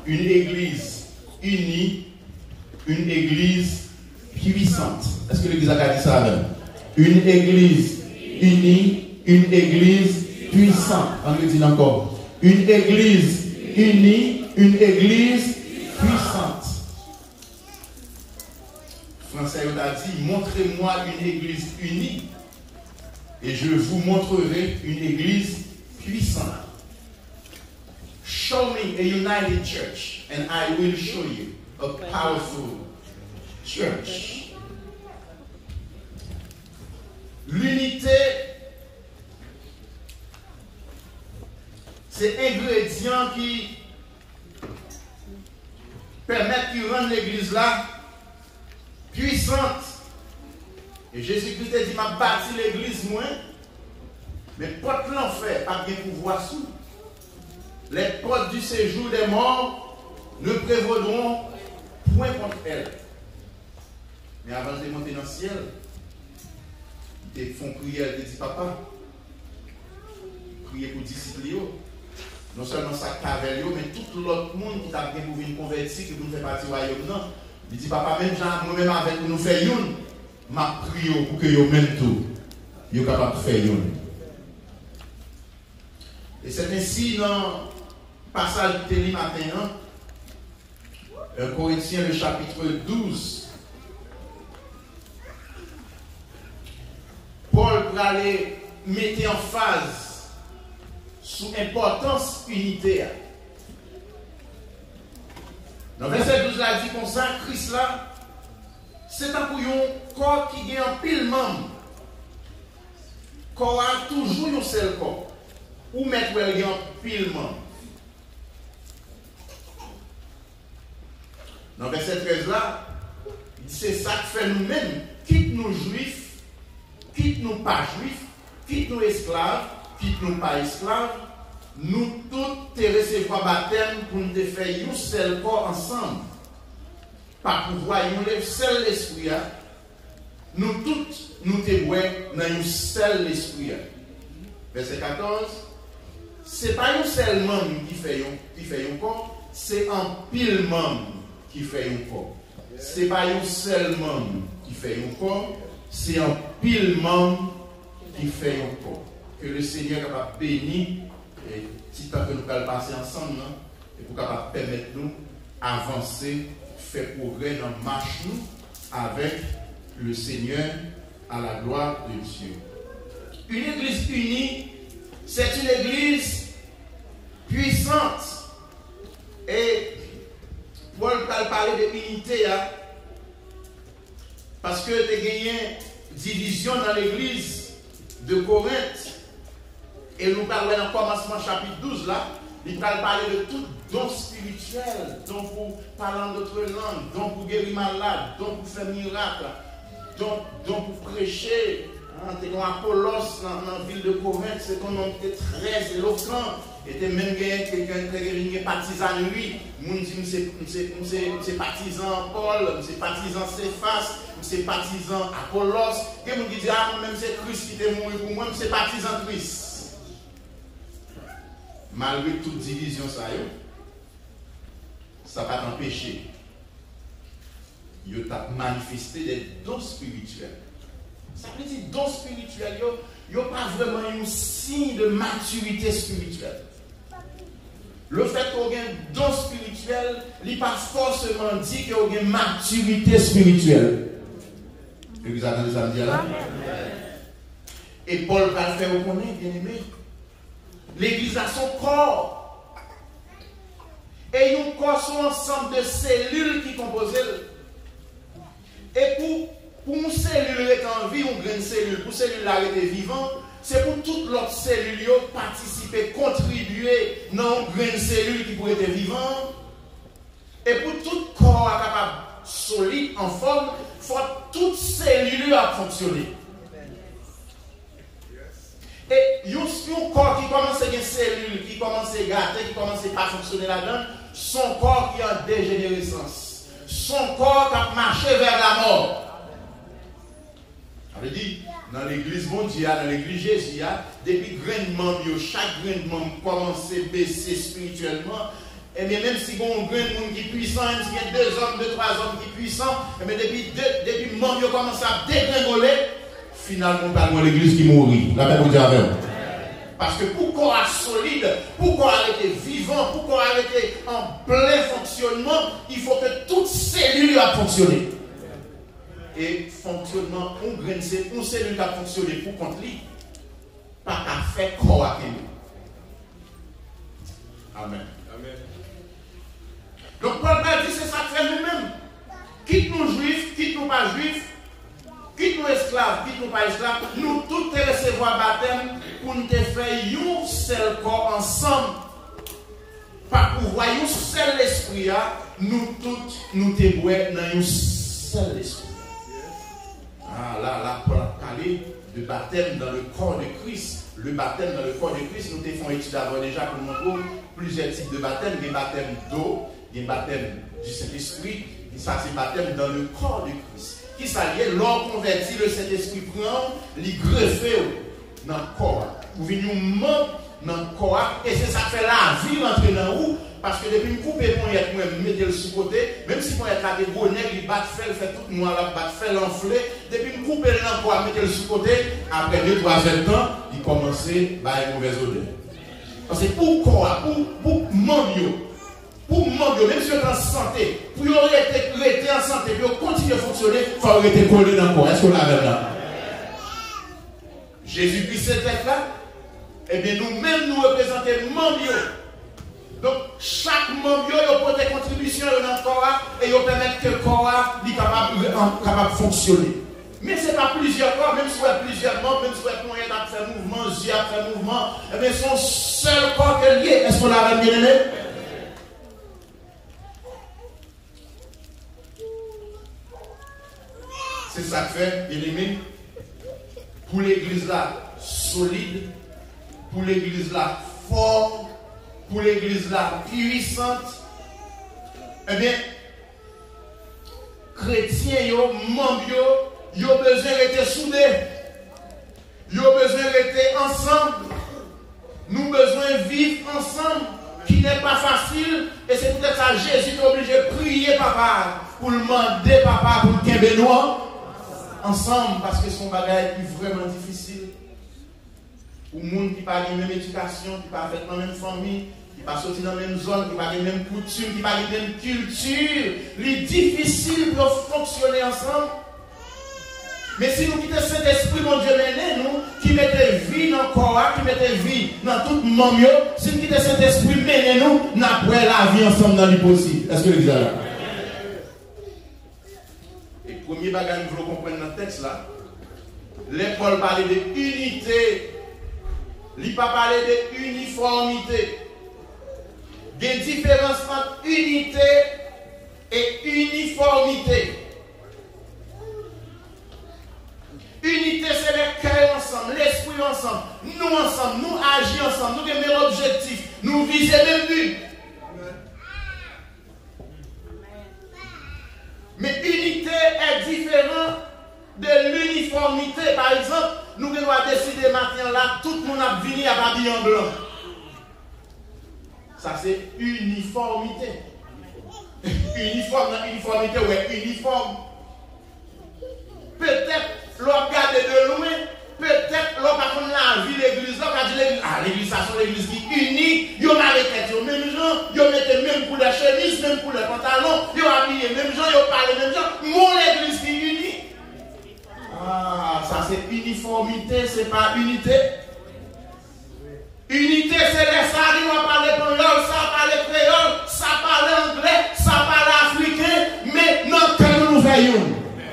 une église unie, une église puissante. Est-ce que l'église a dit ça même? Une église unie, une église puissante. On le dit encore. Une église unie, une église puissante. Français a dit, montrez-moi une église unie et je vous montrerai une église puissante. Show me a united church and I will show you a powerful church. L'unité, c'est ingrédient qui permettent de rendre l'église là puissante. Et Jésus-Christ a dit, m'a bâti l'église moins, mais porte l'enfer a bien pouvoir sous. Les portes du séjour des morts ne prévaudront point contre elle. Mais avant de monter dans le ciel, ils font prière, ils disent, papa, priez pour disciples. Non seulement ça cavelle, mais tout l'autre monde qui t'a bien pour venir convertir, qui nous fait partie du royaume, non. Il dit, papa, même moi-même avec nous faire une, ma prière pour que vous même tout, vous êtes capable de faire une. Et c'est ainsi dans le passage de Téli matin, 1 Corinthiens, le chapitre 12. Paul pour aller mettre en phase sous importance unitaire. Dans verset 12, là, dit comme ça, Christ là, c'est un couillon corps qui gagne un pile membre. Corps a toujours un seul corps. Ou mettre où il y a un pile membre. Dans verset 13 là, il dit c'est ça que fait nous-mêmes, quitte nous juifs, quitte nous pas juifs, quitte nous esclaves, quitte nous pas esclaves, nous tous te recevoir baptême pour nous faire un seul corps ensemble. Par pouvoir, un seul esprit, nous tous nous te voyons dans un seul esprit. Verset 14, ce n'est pas un seul membre qui fait un corps, c'est un pile membre qui fait un corps. Ce n'est pas un seul membre qui fait un corps, c'est un pile membre qui fait un corps. Que le Seigneur va bénir et si tant que nous allons passer ensemble, et pour capable permettre nous avancer, faire progrès dans la marche nous avec le Seigneur à la gloire de Dieu. Une église unie, c'est une église puissante. Et Paul va parler de l'unité, parce que tu as gagné division dans l'église de Corinthe. Et nous parlons dans le commencement chapitre 12 là, il va parler de tout don spirituel, don pour parler en d'autres langues, don pour guérir malade, don pour faire miracle, don pour prêcher. Tu es dans Apollos, dans la ville de Corinthe, c'est un homme qui était très éloquent. Et tu as même quelqu'un qui est partisan de lui. Moun dit, c'est partisan Paul, c'est partisan Céphas, c'est partisan Apollos. Et moun dit, ah, même c'est Christ qui est mort pour moi, c'est partisan Christ. Malgré toute division, ça va t'empêcher. Il t'a manifesté des dons spirituels. Ça veut dire dons spirituels, il n'y a pas vraiment un signe de maturité spirituelle. Le fait qu'on ait un don spirituel, il n'est pas forcément dit qu'il y a une maturité spirituelle. Vous attendez ça me dire là? Et Paul va le faire reconnaître, bien aimé. L'église a son corps. Et un corps sont un ensemble de cellules qui composent. Et pour une cellule être en vie, une grande cellule, pour une cellule être vivante, c'est pour toutes les cellules participer, contribuer dans une grande cellule qui pourrait être vivante. Et pour tout corps capable, solide, en forme, il faut que toutes cellules fonctionner. Et un corps qui commence à avoir une cellule, qui commence à gâter, qui commence à pas fonctionner là-dedans, son corps qui est en dégénérescence. Son corps qui a marché vers la mort. Ça veut dire, dans l'église mondiale, dans l'église Jésus, depuis grandement, chaque grain de membre commence à baisser spirituellement, Et bien même si on a un grand monde qui est puissant, même s'il y a 2 hommes, 2, 3 hommes qui sont puissants, et bien depuis le monde commence à dégringoler, finalement, pas l'église qui mourit. La paix pour Dieu avec. Parce que pour qu'on soit solide, pour qu'on arrête vivant, pour qu'on arrête en plein fonctionnement, il faut que toute cellule a fonctionné. Et fonctionnement, on graine, c'est une cellule qui a fonctionné pour contre lui, pas qu'à faire corps à lui. Amen. Amen. Donc Paul m'a dit, c'est ça que fait nous-mêmes. Quitte nous juifs, quitte nous pas juifs, quitte nous esclaves, quitte nous pas esclaves, nous tous te recevoir baptême pour nous te faire un seul corps ensemble. Pas pour voir un seul esprit, nous tous nous te boire dans un seul esprit. Ah là, Paul a parlé de baptême dans le corps de Christ. Le baptême dans le corps de Christ, nous te faisons étude avant déjà pour nous plusieurs types de baptême. Il y a baptême d'eau, il y a baptême du Saint-Esprit, et ça c'est baptême dans le corps de Christ. Qui s'allie, l'homme converti, le Saint-Esprit prend, il greffe dans le corps. Vous venez nous membre dans le corps, et c'est ça qui fait la vie rentrer dans vous. Parce que depuis que vous coupez pour y mettre le sous-côté, même si vous êtes là des gros nègres, il bat fait tout noir là, bat fait l'enflé, depuis que vous coupez le corps, mettre le sous-côté, après 2-3 ans, il commence à une mauvaise odeur. Parce que pour corps, pour membre, même si vous êtes en santé, pour rester en santé, pour continuer à fonctionner, il faut rester collé dans le corps. Est-ce que vous l'avez là? Jésus-Christ était là, et bien nous-mêmes nous représentons membre. Donc, chaque membre a des contributions dans le corps et il permet que le corps soit capable de fonctionner. Mais ce n'est pas plusieurs corps, même si vous avez plusieurs membres, même si vous avez moyen de faire mouvement, yeux à faire mouvement, mais son seul corps qui est lié. Est-ce qu'on l'a bien aimé? C'est ça que fait, bien aimé, pour l'église là solide, pour l'église là forte, pour l'église là puissante, eh bien, chrétiens, membres, ils ont besoin d'être soudés, ils ont besoin d'être ensemble, nous besoin de vivre ensemble, qui n'est pas facile, et c'est peut-être ça Jésus est obligé de prier papa, pour le demander papa, pour le Québécois, ensemble, parce que son bagage est vraiment difficile. Pour les gens qui n'ont pas la même éducation, qui n'ont pas fait dans la même famille, qui n'ont pas sorti dans la même zone, qui n'ont pas la même coutume, qui n'ont pas la même culture, il est difficile pour fonctionner ensemble. Mais si nous quittons cet esprit, mon Dieu, nous, qui mettait vie dans le corps, qui mettait vie dans tout le monde, si nous quittons cet esprit, nous, nous avons la vie ensemble dans l'impossible. Est-ce que vous êtes là? Et le premier bagage que nous voulons comprendre dans le texte là, l'école parlait d'unité. Il ne pas parler d'uniformité. Il y a une différence entre unité et uniformité. Unité, c'est le cœur ensemble, l'esprit ensemble, nous agissons ensemble, nous avons le même objectif, nous visons le même but. Mais unité est différente de l'uniformité. Par exemple, nous devons décider maintenant là, tout le monde a venu à habiller en blanc. Ça c'est uniformité. Uniformité, ouais, uniforme. Peut-être, l'on regarde de loin, peut-être, l'on va prendre la vie de l'église, l'on va dire l'église, l'église, ça c'est l'église qui est unie, ils ont arrêté, ils ont même gens, ils ont mis même pour la chemise, même pour les pantalons, ils ont habillé même gens, ils ont parlé même gens, mon l'église qui est unie. Ah, ça c'est uniformité, c'est pas unité. Unité, c'est les salles, on va parler créole, ça parle créole, ça parle anglais, ça parle africain, mais non, que nous veillons.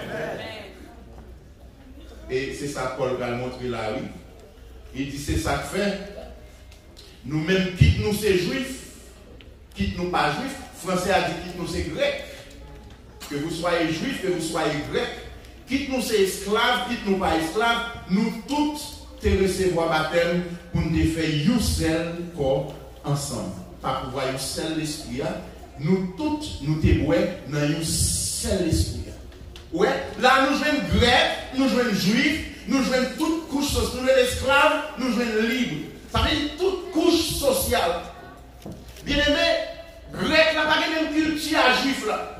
Et c'est ça que Paul va montrer là, oui. Il dit c'est ça que fait. Nous-mêmes, quitte nous c'est juifs, quitte nous pas juifs, français a dit quitte nous c'est grec. Que vous soyez juifs, que vous soyez grecs, quitte nous c'est esclaves, quitte nous pas esclaves, nous tous te recevoir baptême pour nous faire un seul corps ensemble. Pas pour voir un seul esprit. Nous tous nous te boire dans un seul esprit. Ouais, là nous jouons grecs, nous jouons juifs, nous jouons toutes couches sociales, nous jouons esclaves, nous jouons libres. Ça veut dire toute couche sociale. Bien aimé, Grec n'a pas même culture à juif là.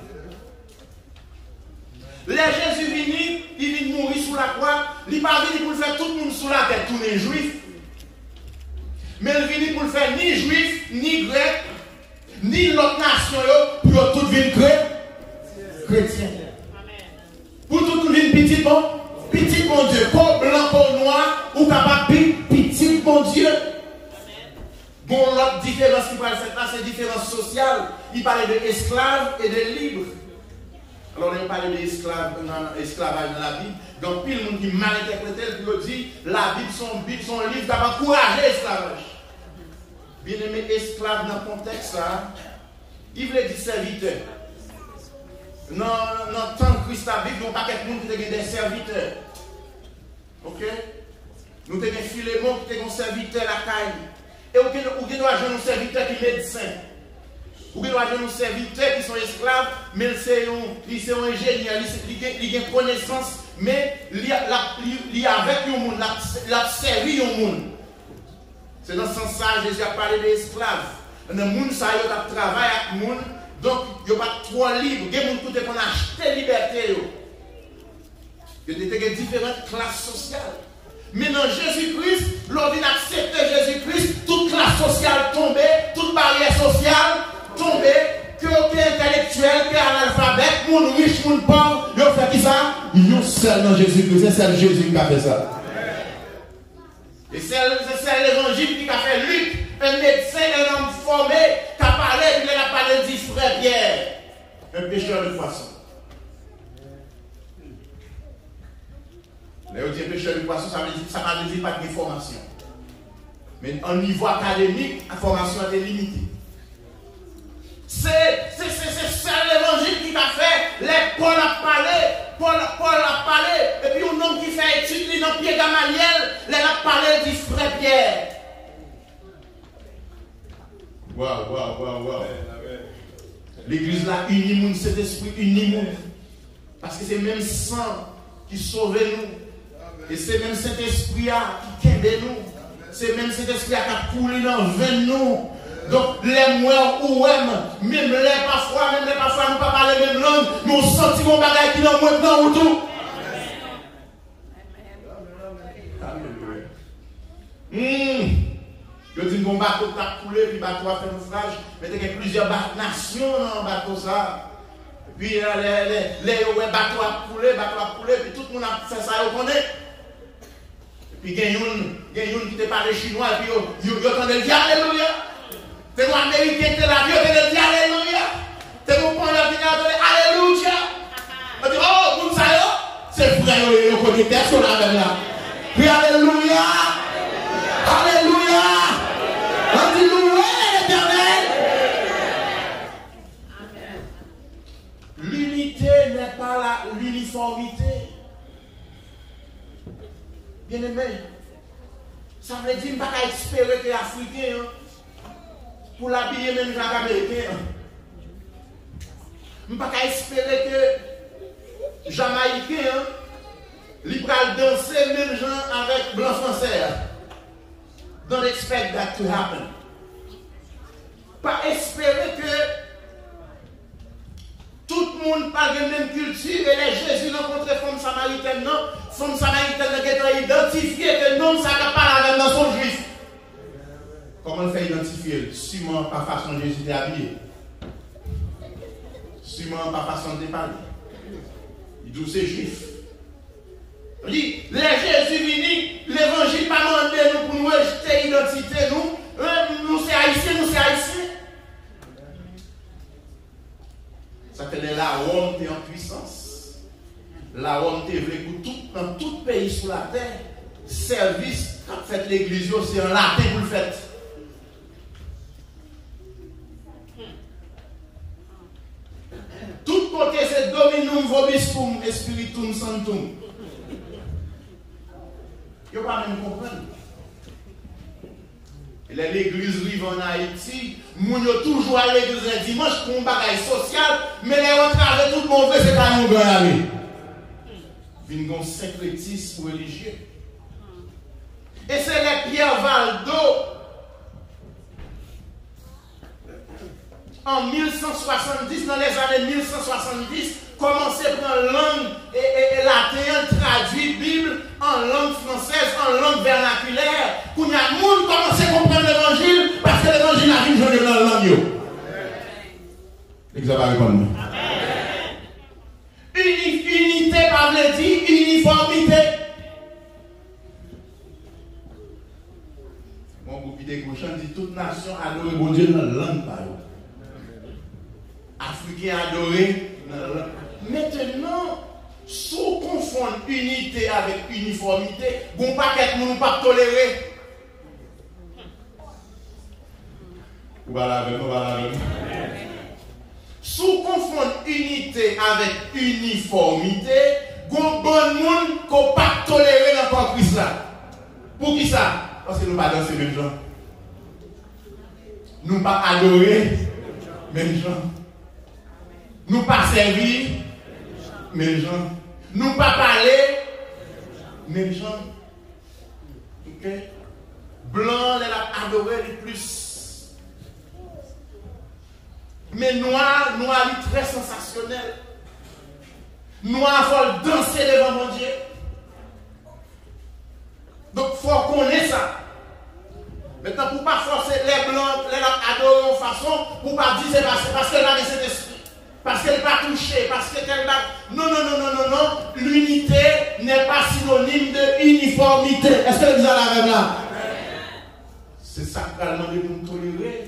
Les Jésus venu, il vient mourir sous la croix, il n'est pas venu pour faire tout le monde sous la tête, tous les juifs. Mais il vient pour faire ni juif, ni grec, ni l'autre nation, pour tout venir chrétien. Pour tout venir petit bon Dieu, peau blanc, peau noir, ou capable petit bon Dieu. Bon, l'autre différence qui parle cette là, c'est différence sociale. Il parlait d'esclaves et de libres. Alors, on parle d'esclavage dans la Bible. Donc, puis le monde qui mal interprété, puis dit la Bible, son livre qui va encourager l'esclavage. Bien aimé, esclave dans le contexte, là, il voulait dire serviteur. Dans le temps de Christ, la Bible, il n'y a pas quelqu'un qui a des serviteurs. Ok? Nous avons des Philémon qui ont des serviteurs à la caille. Et vous avez un serviteur qui est médecin. Vous avez un serviteur qui sont esclaves, mais c'est un ingénieur, il a une connaissance, mais il est avec le monde, il a servi le monde. C'est dans ce sens-là que Jésus a parlé des esclaves. Dans le monde, ça y a travaillé avec le monde, donc il n'y a pas trop libre. Il y a des gens qui ont acheté la liberté. Il y a des différentes classes sociales. Mais dans Jésus-Christ, lorsqu'on accepte Jésus-Christ, toute classe sociale tombée, toute barrière sociale tombée, que aucun intellectuel, que analphabète, monde riche, monde pauvre, ils ont fait qui ça? Ils ont seul dans Jésus-Christ, c'est seul Jésus qui a fait ça. Et c'est l'évangile qui a fait Luc, un médecin, un homme formé, qui a parlé, il a parlé du frère Pierre, un pêcheur de poissons. Là, on dit pêcheur de poisson, ça ne veut dire pas de formation. Mais au niveau académique, la formation est limitée. C'est l'évangile qui a fait. Les Paul a parlé, et puis un homme qui fait étude dans Pierre Gamaliel, il a parlé du frère Pierre. Waouh. L'église là, unit cet esprit, unit. Parce que c'est même sang qui sauve nous. Et c'est même cet esprit qui kende nous. C'est même cet esprit qui a coulé dans veine nous. Donc, les mois ou même les parfois, nous ne pouvons pas parler la même langue, nous sentons mon bagage qui est dans le temps ou tout. Je dis qu'on bateau a coulé, puis le bateau a fait naufrage, mais il y a plusieurs nations dans le bateau ça. Puis les bateaux a coulé, puis tout le monde a fait ça, vous connaissez. Puis il y a une qui te parle chinois, et puis il entendait dire Alléluia. C'est mon américain qui est là, il entendait dire Alléluia. C'est mon point de vue, Alléluia. On dit, oh, vous savez, c'est frère, il connaît personne là. Puis Alléluia. Alléluia. On dit loué l'Éternel. L'unité n'est pas l'uniformité. Bien aimé, ça veut dire que je ne peux pas espérer que les Africains, pour l'habiller même les Américains, je ne peux pas espérer que les Jamaïcains, ils peuvent danser même gens avec blanc français. Don't expect that to happen. Pas espérer que tout le monde parle de la même culture et les Jésus rencontrent femmes samaritaines, non? Femmes samaritaines qui ont identifié que non, ça n'a pas la même dans son juif. Comment le fait identifier? Sûrement par façon de Jésus d'habiller. Sûrement par façon de parler. Il dit c'est juif. Il dit, les Jésus venus, l'évangile pas demandé nous pour nous rejeter l'identité, nous c'est haïtiens, nous c'est haïtiens. Ça fait que la Rome est en puissance. La Rome est vraie pour dans tout pays sur la terre. Service, quand vous faites l'église, c'est un latin que vous le faites. Tout côté, c'est dominum vobiscum, spiritum sanctum. Vous ne pouvez pas même comprendre. L'église rive en Haïti, nous sommes toujours à l'église le dimanche pour un bagage social, mais les rentrées avec tout le monde, c'est pas nous aller. Il y a un syncrétisme religieux. Et c'est les Pierre Valdo en 1170, dans les années 1170, commencer à prendre langue et latin, traduit Bible en langue française, en langue vernaculaire. Pour y a le monde commencer à comprendre l'évangile parce que l'évangile a vu jouer dans la langue. L'exemple va répondre. Unité, par le dit, uniformité. Mon groupe de Gauchan dit toute nation adore bon Dieu dans la langue. Africain adoré dans la langue. Maintenant, si on confond unité avec uniformité, bon paquet nous ne pas tolérer. Voilà. Si on confond unité avec uniformité, bon monde qu'on ne pas tolérer dans le Christ là. Pour qui ça? Parce que nous ne pas danser même gens. Nous ne pas adorer même gens. Nous ne pas servir même gens. Nous ne pas parler même gens. Ok? Blanc, elle a adoré le plus. Mais noir est très sensationnel. Noir, il faut danser devant mon Dieu. Donc, il faut connaître ça. Maintenant, pour ne pas forcer les blancs, les adorer en façon, pour ne pas dire c'est parce qu'elle a cet esprit. Parce qu'elle n'est pas touchée, parce qu'elle n'a... Non. L'unité n'est pas synonyme de uniformité. Est-ce que vous avez la même là? C'est sacralement de nous tolérer.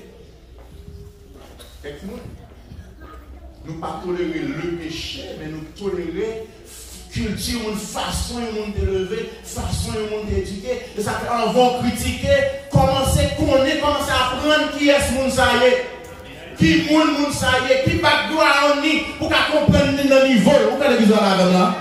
Nous ne pas tolérer le péché, mais nous tolérer culture, une façon de lever, façon de d'éduquer. Et ça fait en vont critiquer, commencer à connaître, commencer à apprendre qui est ce monde ça y est. Qui moun ça y est, qui bat droit en ni pour qu'on comprenne le niveau. Vous avez vu ça là?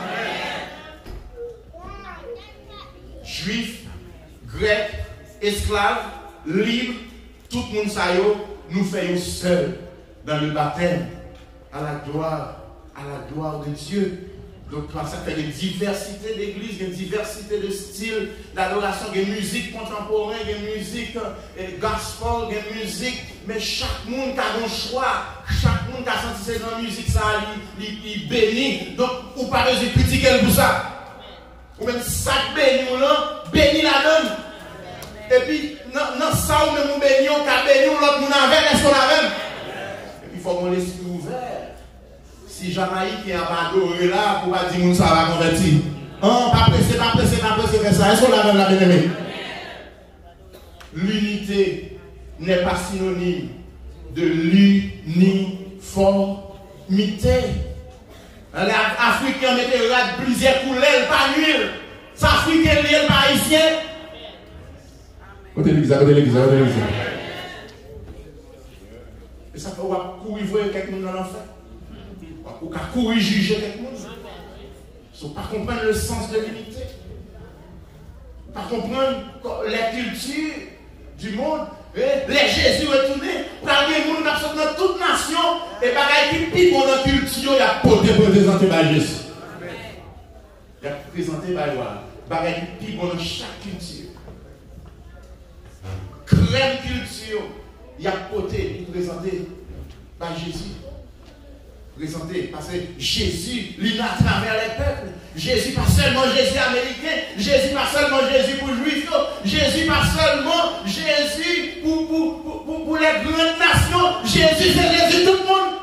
Juifs, grecs, esclaves, libres, tout le monde ça y est, nous faisons seul dans le baptême à la gloire de Dieu. Donc ça fait des diversités d'églises, des diversités de styles d'adoration, des musiques contemporaines, des musiques gospel, des musiques, mais chaque monde a un choix, chaque monde a senti cette musique, ça, il bénit. Donc, ou pas besoin de critiquer pour ça. Ou même ça bénit ou là, bénit la donne. Et puis, dans ça, ou même on bénit, on a béni, l'autre monde avec, est-ce qu'on a même? Et puis, il faut qu'on l'esprit ouvert. Si Jamaïque a adoré là, pour pas dire que ça va convertir. Pas pressé, faire ça. Est-ce qu'on a même la bien-aimée? L'unité n'est pas synonyme de l'uniformité. Les Africains mettent plusieurs couleurs, pas nul. Les Africains, les Haïtiens. Côté l'église. Et ça fait courir voir quelqu'un dans l'enfer. Ou qu'à courir juger quelque chose. Il ne faut pas comprendre le sens de l'unité. Pas comprendre les cultures du monde. Les Jésus retournés. Par les gens dans toute nation. Et par les qui bon dans la culture, il y a présenté par Jésus. Il y a présenté par Loire. Par les qui bon dans chaque culture. Crème culture. Il y a présenté par Jésus. Présenté parce que Jésus, il à travers les peuples. Jésus, pas seulement Jésus américain, Jésus, pas seulement Jésus pour juifs, Jésus, pas seulement Jésus pour les grandes nations, Jésus, c'est Jésus tout le monde.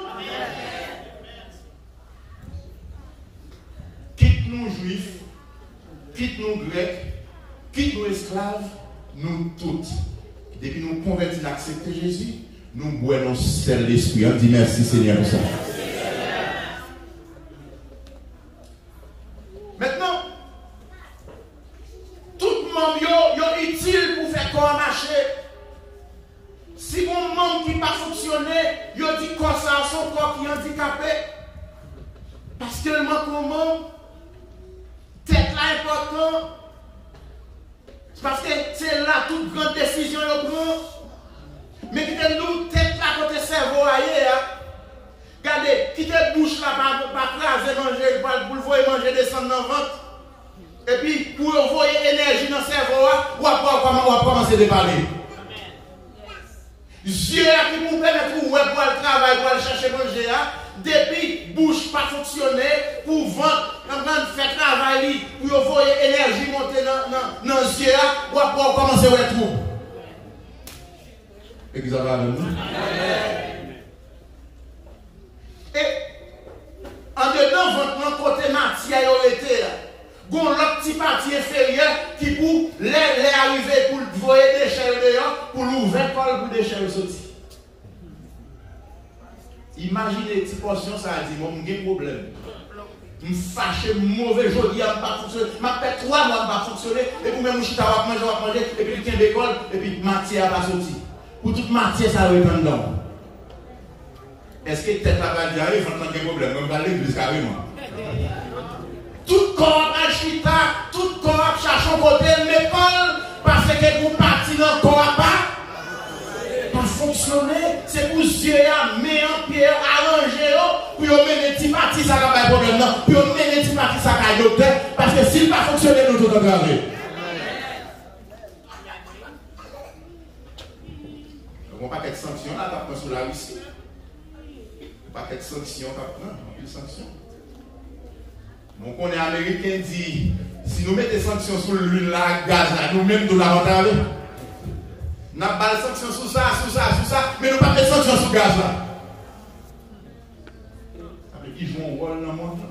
Quitte-nous juifs, quitte-nous grecs, quitte-nous esclaves, nous toutes. Depuis nous convertis à accepter Jésus, nous boivons seul l'esprit. On dit merci Seigneur pour ça. Maintenant, tout membre est utile pour faire corps marcher. Si mon membre qui n'a pas fonctionné, il dit que ça son corps qui est handicapé. Parce que le membre, tête là important. Parce que c'est là toute grande décision qu'on prend. Mais qui te nous tête là côté cerveau ailleurs. Regardez, qui te bouche là pas craser manger pour le voir manger descendre dans le ventre. Et puis pour envoyer énergie dans le cerveau, ou après comment commencer à parler. Yeux qui vous permettent pour le travail, pour aller chercher manger, depuis bouche pas fonctionner, pour vendre, faire travail, pour voir l'énergie monter dans les yeux, pour commencer à être tout. Et vous avez avec nous? Et en dedans, votre côté matière, il y a l'autre petit parti inférieur qui pour les arriver pour voyer des déchets dehors, pour l'ouvrir pour des déchets sortir. Imaginez une petite portion, ça a dit, moi, j'ai un problème. Je suis fâché, mauvais, joli, je ne pas fonctionner. Je fait 3 mois, je ne pas fonctionner. Et puis même, je suis à manger, et puis il y a d'école, et puis matière va sortir. Pour toute matière, ça va être dedans. Est-ce que tête là-bas dit, il faut un problème, je vais aller l'église carrément. Tout corps à chita, tout corps cherche un côté de l'école, parce que vous partez dans le corps pas fonctionner, c'est pour yeux mettre en pied, arranger, pour mener les petits partis, ça n'a pas de problème, non, pour mener les petits partis, ça n'a pas de docteur, parce que s'il ne va pas fonctionner, nous tout engraver. On va pas de sanctions là, tu prends sur la Russie. On va pas de sanctions, tu prends, on sanctions. Donc on est américain dit, si nous mettons des sanctions sur l'huile, la gaz, nous-mêmes nous l'avons entendu. Nous avons pas de sanctions sur ça, mais nous n'avons pas de sanctions sur le gaz là. Ça veut dire qu'ils jouent un rôle dans le monde.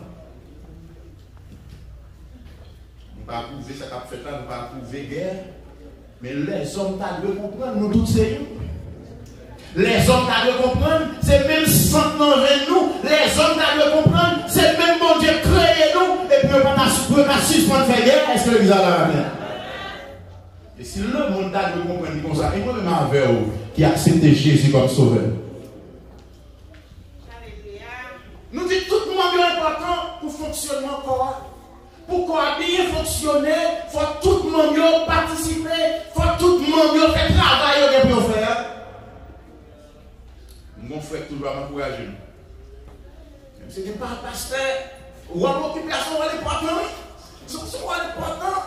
Nous ne pouvons pas prouver ce qu'on fait là, nous ne pouvons pas prouver guerre. Mais les hommes doivent comprendre, nous tous sérieux. Les hommes doivent comprendre, c'est même sans nous. Les hommes doivent comprendre, c'est même bon Dieu créé nous. Et puis on ne peut pas suspendre faire guerre. Est-ce que l'église a la même? Et si le monde doit comprendre comme ça, et moi-même avec vous qui accepte Jésus comme sauveur. Nous disons tout le monde est important pour fonctionner encore. Pour qu'on bien fonctionner, il faut tout le monde participer, il faut tout le monde faire travail pour faire. Mon frère toujours m'encourager. Même si ce n'est pas un pasteur, ou en occupation, on est important. C'est important.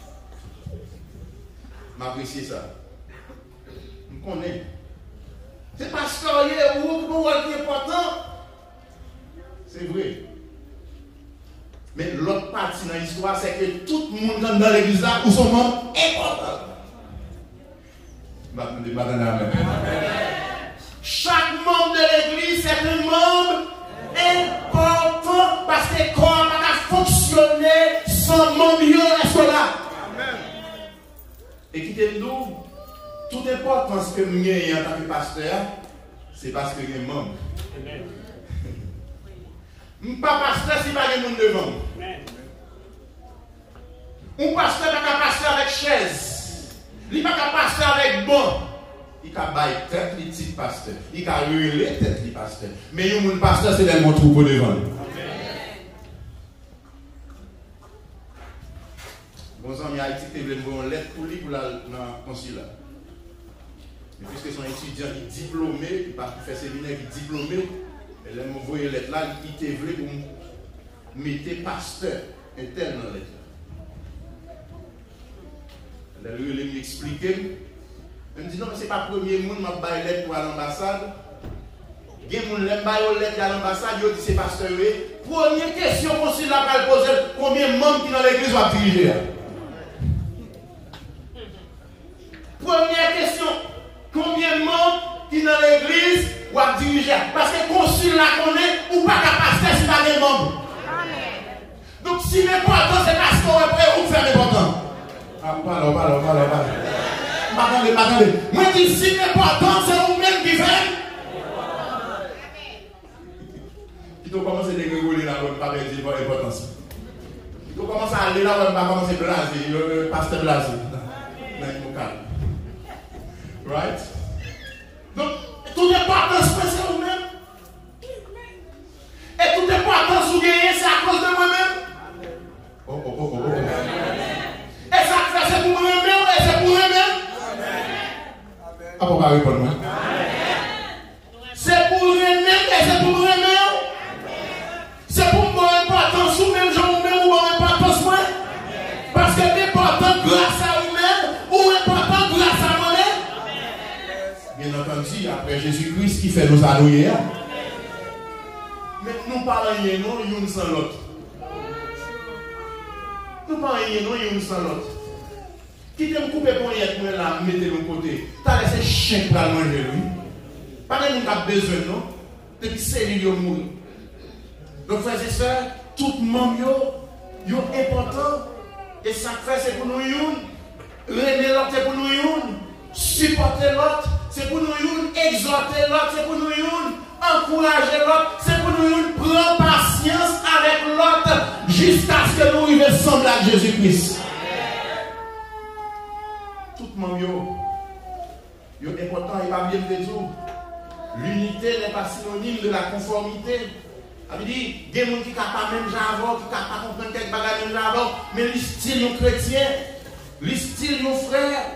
M'apprécier ça. Je connais. C'est pasteur ou qui est important. C'est vrai. Mais l'autre partie dans l'histoire, c'est que tout le monde dans l'église là, où son membre est important. Amen. Chaque membre de l'église, c'est un membre important parce que le corps va fonctionner sans membre est là. Et quittez-nous, toute importance que nous avons en tant que pasteur, c'est parce que nous sommes membres. Je ne suis pas pasteur si pas de monde devant. Un pasteur n'est pas pasteur avec chaise. Il n'est pas pasteur avec banc. Il a baillé tête, il dit pasteur. Il a relé tête, il pasteur. Mais un pasteur, c'est le troupeau devant. Bon sang, il a été une lettre pour lui pour la concile. Mais puisque son étudiant est diplômé, il part faire séminaire, il est diplômé, elle m'a envoyé une lettre là, il était voulu pour mettre pasteur interne dans la lettre. Elle lui expliqué. Elle me dit non, mais ce n'est pas le premier monde qui m'a envoyé une lettre pour l'ambassade. Il y a des gens qui ont lettre à l'ambassade, ils ont dit c'est pasteur. Première question qu'on a posée, combien de membres qui dans l'église vont diriger? Première question, combien de membres qui dans l'église vont diriger? Parce que le consul la connaît ou pas qu'à pasteur si pas des membres. Donc si l'important c'est parce qu'on est prêt ou faire l'important. Ah, parlons. Attendez. Moi je dis si l'important c'est vous-même qui fait. Il faut commencer à dégoler là, on ne peut pas perdre l'importance. Il faut commencer à aller là, on ne peut pas commencer à blaser, le pasteur blasé. Right? Donc, tout l'importance c'est vous-même. Et toute l'importance vous gagnez, c'est à cause de moi-même. Oh. Et ça c'est pour moi-même et c'est pour moi-même. Ah, pourquoi répondre moi? C'est pour moi-même et c'est pour moi-même. C'est pour moi importance ou même gens ou-même ou importance moi. Parce que l'important grâce à vous-même ou important grâce à moi-même. Bien entendu, fait nous annouiller. Mais nous parlons non, une sans l'autre. Nous parlons non, une sans l'autre. Qui t'aime couper pour y être là, mettez le côté. T'as laissé chien pour manger lui. Pas de nous avons besoin, non? Depuis c'est lui qui mourir. Donc, frères et sœurs, tout le monde est important. Et ça fait, c'est pour nous, régner l'autre, c'est pour nous, supporter l'autre, c'est pour nous, exhorter l'autre, c'est pour nous, encourager l'autre, c'est pour nous, prendre patience avec l'autre jusqu'à ce que nous arrivions sembler à Jésus-Christ. Tout le monde est important, il va bien le dire. L'unité n'est pas synonyme de la conformité. Ça veut dire, il y a des gens qui ne sont pas même j'avance, qui ne sont pas comprendre quelques bagages même j'avance, mais les styles sont chrétiens, les styles sont frères.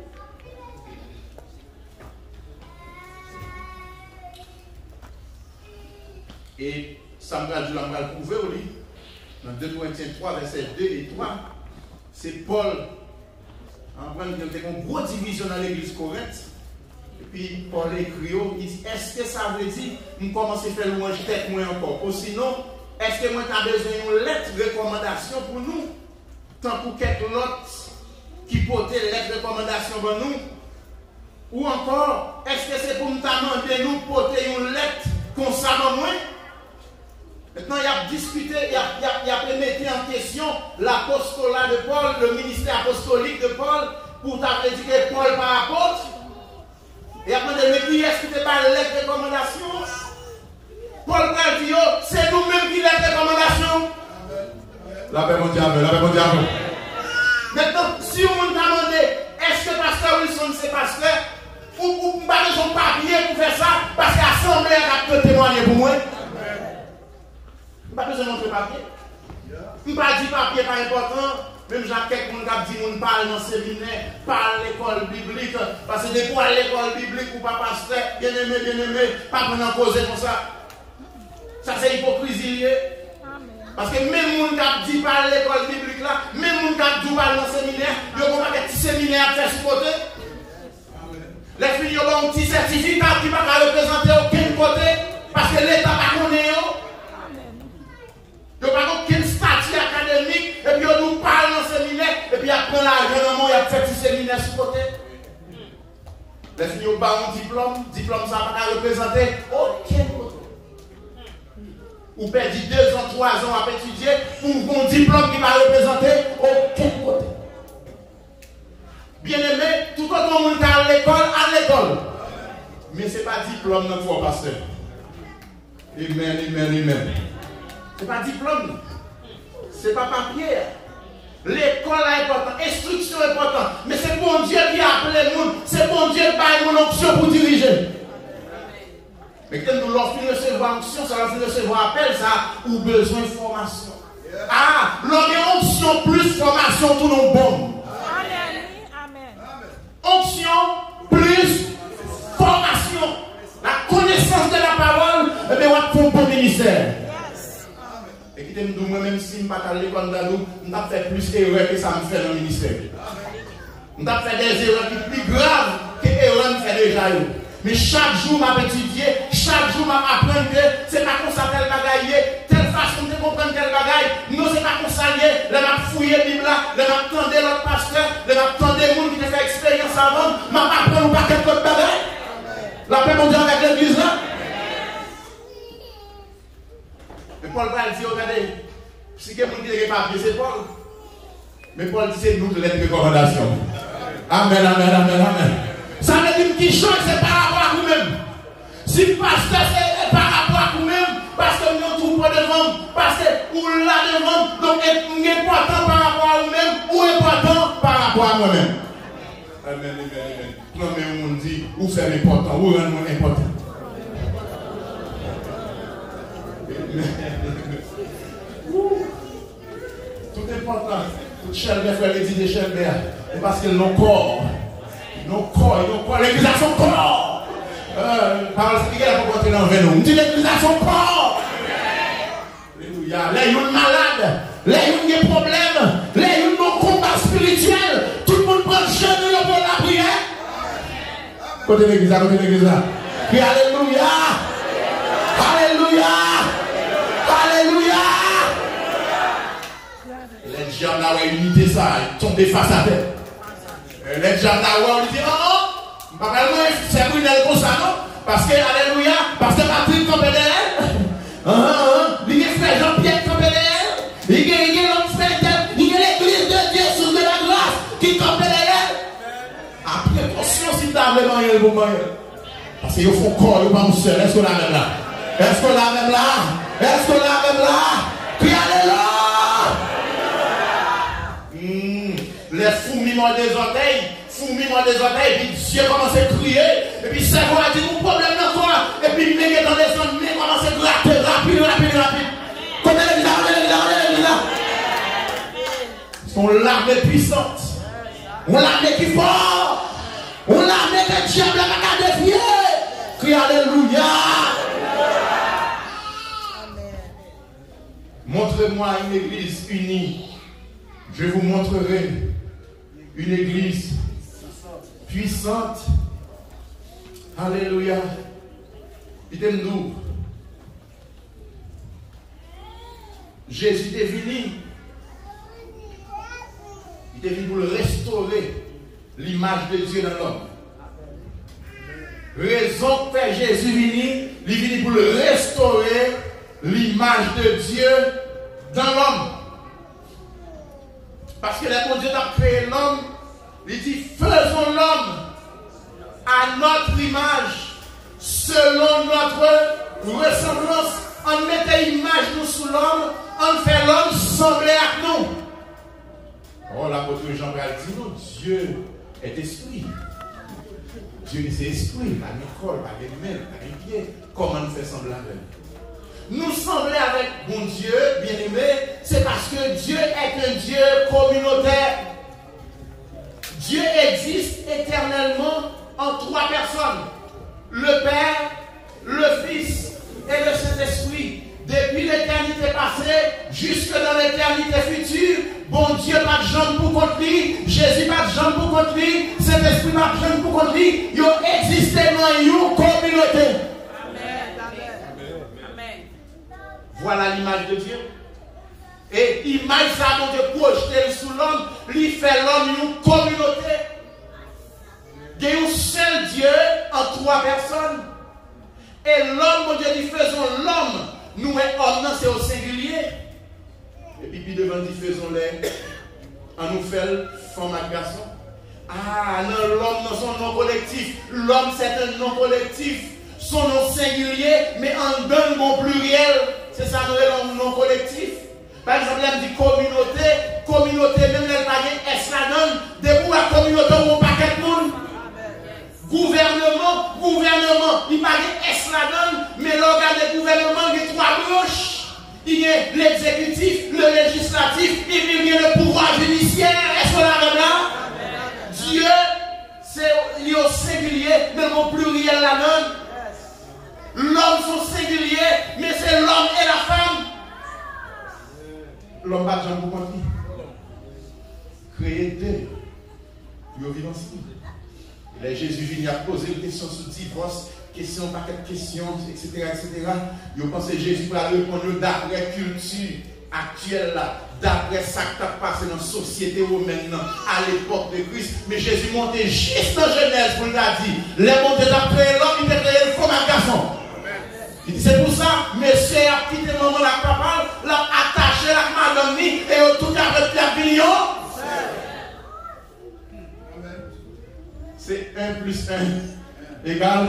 Et ça me dit, on va le prouver au livre. Dans 2 Corinthiens 3, versets 2 et 3, c'est Paul. En train de faire une grosse division dans l'église Corinthe. Et puis Paul écrit, il dit, est-ce que ça veut dire que nous commençons à faire louange tête moins encore? Ou sinon, est-ce que moi j'ai besoin d'une lettre de recommandation pour nous? Tant pour quelques autres qui portent lettre de recommandation pour nous? Ou encore, est-ce que c'est pour nous demander nous porter une lettre concernant moi? Maintenant, il a discuté, il a mis en question l'apostolat de Paul, le ministère apostolique de Paul, pour t'avoir dit que Paul par apôtre. Et après, mais qui est-ce qui te parle de lettre de recommandation? Paul va dire, c'est nous-mêmes qui lettre de recommandation. La paix mondiale, la paix mondiale. Maintenant, si on t'a demandé, est-ce que Pasteur Wilson c'est pasteur? Ou pas besoin de papier pour faire ça, parce que l'Assemblée a pu témoigner pour moi. Pas besoin de montrer papier. Je ne pas dire papier pas important. Même Jacques, quelqu'un qui dit qu'on parle dans le séminaire, parle l'école biblique. Parce que des fois, à l'école biblique, ou pas pasteur, bien aimé, pas prendre en cause comme ça. Ça, c'est hypocrisie. Parce que même les gens qui disent parle l'école biblique là, même les gens qui disent parle dans le séminaire, ils n'ont pas de petit séminaire à faire sur côté. Les filles ont un petit certificat qui ne va pas représenter aucun côté. Parce que l'État n'a pas connu. Il n'y a pas aucun statut académique, et puis on nous parle dans le séminaire, et puis après l'argent, il y a fait du séminaire sur côté. Les filles ont pas un diplôme, ça va pas représenter aucun côté. Ou perdu 2 ans, 3 ans à étudier pour un diplôme qui va représenter aucun côté. Bien aimé, tout le monde à l'école. Mais ce n'est pas diplôme notre foi, pasteur. Amen. Ce n'est pas diplôme, ce n'est pas papier. L'école est importante, l'instruction est importante. Mais c'est bon Dieu qui a appelé le monde, c'est bon Dieu qui a une option pour diriger. Mais quand nous leur finissons recevoir option, ça va recevoir appel, ça ou besoin de formation. Ah, l'option plus formation, tout le bon. Amen. Option plus formation. La connaissance de la parole, et bien on fait un bon ministère. Et qui t'aime moi-même si je ne suis pas à l'école d'Adou, je vais faire plus d'erreurs que ça me fait dans le ministère. Je vais faire des erreurs qui sont plus graves que les erreurs que je fais déjà. Mais chaque jour, je vais étudier, chaque jour, je vais apprendre que ce n'est pas comme ça tel bagaille, telle façon de comprendre tel bagaille. Non, ce n'est pas comme ça lié. Je vais fouiller la Bible, je vais attendre l'autre pasteur, je vais attendre les gens qui ont fait expérience avant, je vais apprendre par quelque autre bagaille. La paix mondiale avec l'église là. Mais Paul va dire, regardez, si quelqu'un qui n'a pas papier, c'est Paul. Mais Paul dit, c'est nous de lettre de recommandation. Amen. Ça veut dire qu'il change, c'est par rapport à vous-même. Si le pasteur, c'est par rapport à vous-même, parce que nous ne trouvons pas devant, parce que vous là devant, donc est important par rapport à vous-même, ou important par rapport à moi-même. Amen. Non, mais on dit, où c'est important, où est important. Tout est important. Tout Chelbert, frère, les dit de Chelbert. Et parce que nos corps, l'église a son corps. Parole, c'est qui a rencontré dans le vélo. On dit l'église a son corps. Alléluia. Là, il y a une malade. Là, il y a des problèmes. Là, il y a un combat spirituel. Tout le monde prend le chemin pour la prière. Côté l'église, côté l'église. Crie Alléluia. Alléluia. Alléluia. Les diables ont unité ça, ils tombent face à terre. Les diables ont dit oh, c'est pour une comme ça, non? Parce que, Alléluia, parce que Patrick campait derrière. Il y a frère Jean-Pierre campait derrière. Il y a l'autre frère, il y a l'église de Dieu sous de la grâce qui campait derrière. Après, conscience, il t'a vraiment eu le moment. Parce qu'ils font corps, ils vont seul. Est-ce qu'on l'a même là? Est-ce qu'on l'a même là? Est-ce qu'on l'a même là? Puis Alléluia! Les fourmillements des orteils, et puis Dieu commence à crier, et puis ça va dire mon problème dans quoi? Et puis les gars dans les zones, mais commence à gratter rapide. Comme elle est là. Son l'armée puissante, on l'armée qui fort, on l'armée que Dieu n'a pas défier. Crie Alléluia. Montrez-moi une église unie. Je vous montrerai une église puissante. Alléluia. Dites-nous. Jésus est venu. Il est venu pour restaurer l'image de Dieu dans l'homme. Raison que Jésus venu, il est venu pour restaurer l'image de Dieu dans l'homme. Parce que le Dieu a créé l'homme, il dit faisons l'homme à notre image, selon notre ressemblance. On mettait l'image nous sous l'homme, on fait l'homme sembler à nous. Oh, l'apôtre Jean dit non, Dieu est esprit. Dieu c'est esprit, pas de corps, pas de mains, pas de pieds. Comment nous fait sembler avec lui? Nous sembler avec mon Dieu, bien-aimé, c'est parce que Dieu est un Dieu communautaire. Dieu existe éternellement en trois personnes. Le Père, le Fils et le Saint-Esprit. Depuis l'éternité passée jusque dans l'éternité future, bon Dieu pas de jambes pour contre lui, Jésus pas de jambes pour contre lui, Saint-Esprit pas de jambes pour contre lui, ils ont existé dans une communauté. Voilà l'image de Dieu. Et l'image ça donc de projeter sous l'homme, lui fait l'homme une communauté. Il y a un seul Dieu en trois personnes. Et l'homme, mon Dieu dit faisons l'homme. Nous et homme, c'est au singulier. Et puis devant dit faisons-les. On nous fait femme à garçon. Ah non, l'homme dans son nom collectif. L'homme c'est un nom collectif. Son nom singulier, mais en donne mon pluriel. C'est ça, nous avons un nom collectif. Par exemple, elle dit communauté, même les païens, est-ce la donne? Debout la communauté, on paquet de monde. Gouvernement, il paraît est-ce la donne? Mais l'organe de gouvernement, il y a trois branches. Il y a l'exécutif, le législatif, et puis il y a le pouvoir judiciaire. Est-ce qu'on l'a là? Dieu, c'est au singulier, mais mon pluriel la donne. L'homme sont singuliers, mais c'est l'homme et la femme. L'homme pas de gens pour compter. Créer deux. Pour vivre ensemble. Et là, Jésus vient poser une question sur le divorce, question par quelle question, etc. Il pense que Jésus va répondre d'après la culture actuelle, d'après ça qui a passé dans la société romaine à l'époque de Christ. Mais Jésus montait juste dans Genèse pour lui dire les montés d'après l'homme, il a créé le faux garçon. C'est pour ça, monsieur a quitté le moment la papa, l'a attaché la madame et tout avec la vignon. C'est 1 plus 1 égale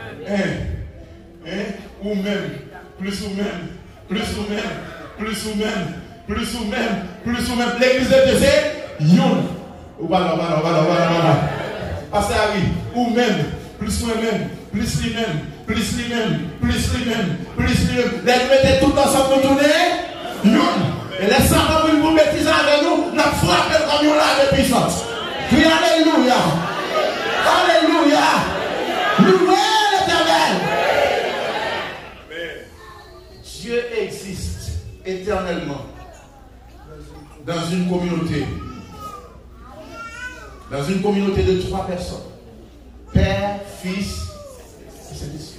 1. Ou même, plus ou même, plus ou même, plus ou même, plus ou même, plus ou même. L'église de Dieu c'est yon. Voilà. Passez à oui. Ou même, plus ou même, plus lui-même. Plus lui-même. Les mettez tout ensemble pour tourner. Et les savants qui vous mettez avec nous, la frappe comme nous là de puissance. Puis alléluia. Alléluia. Louez l'Éternel. Dieu existe éternellement dans une communauté. Dans une communauté de trois personnes. Père, Fils et Saint-Esprit.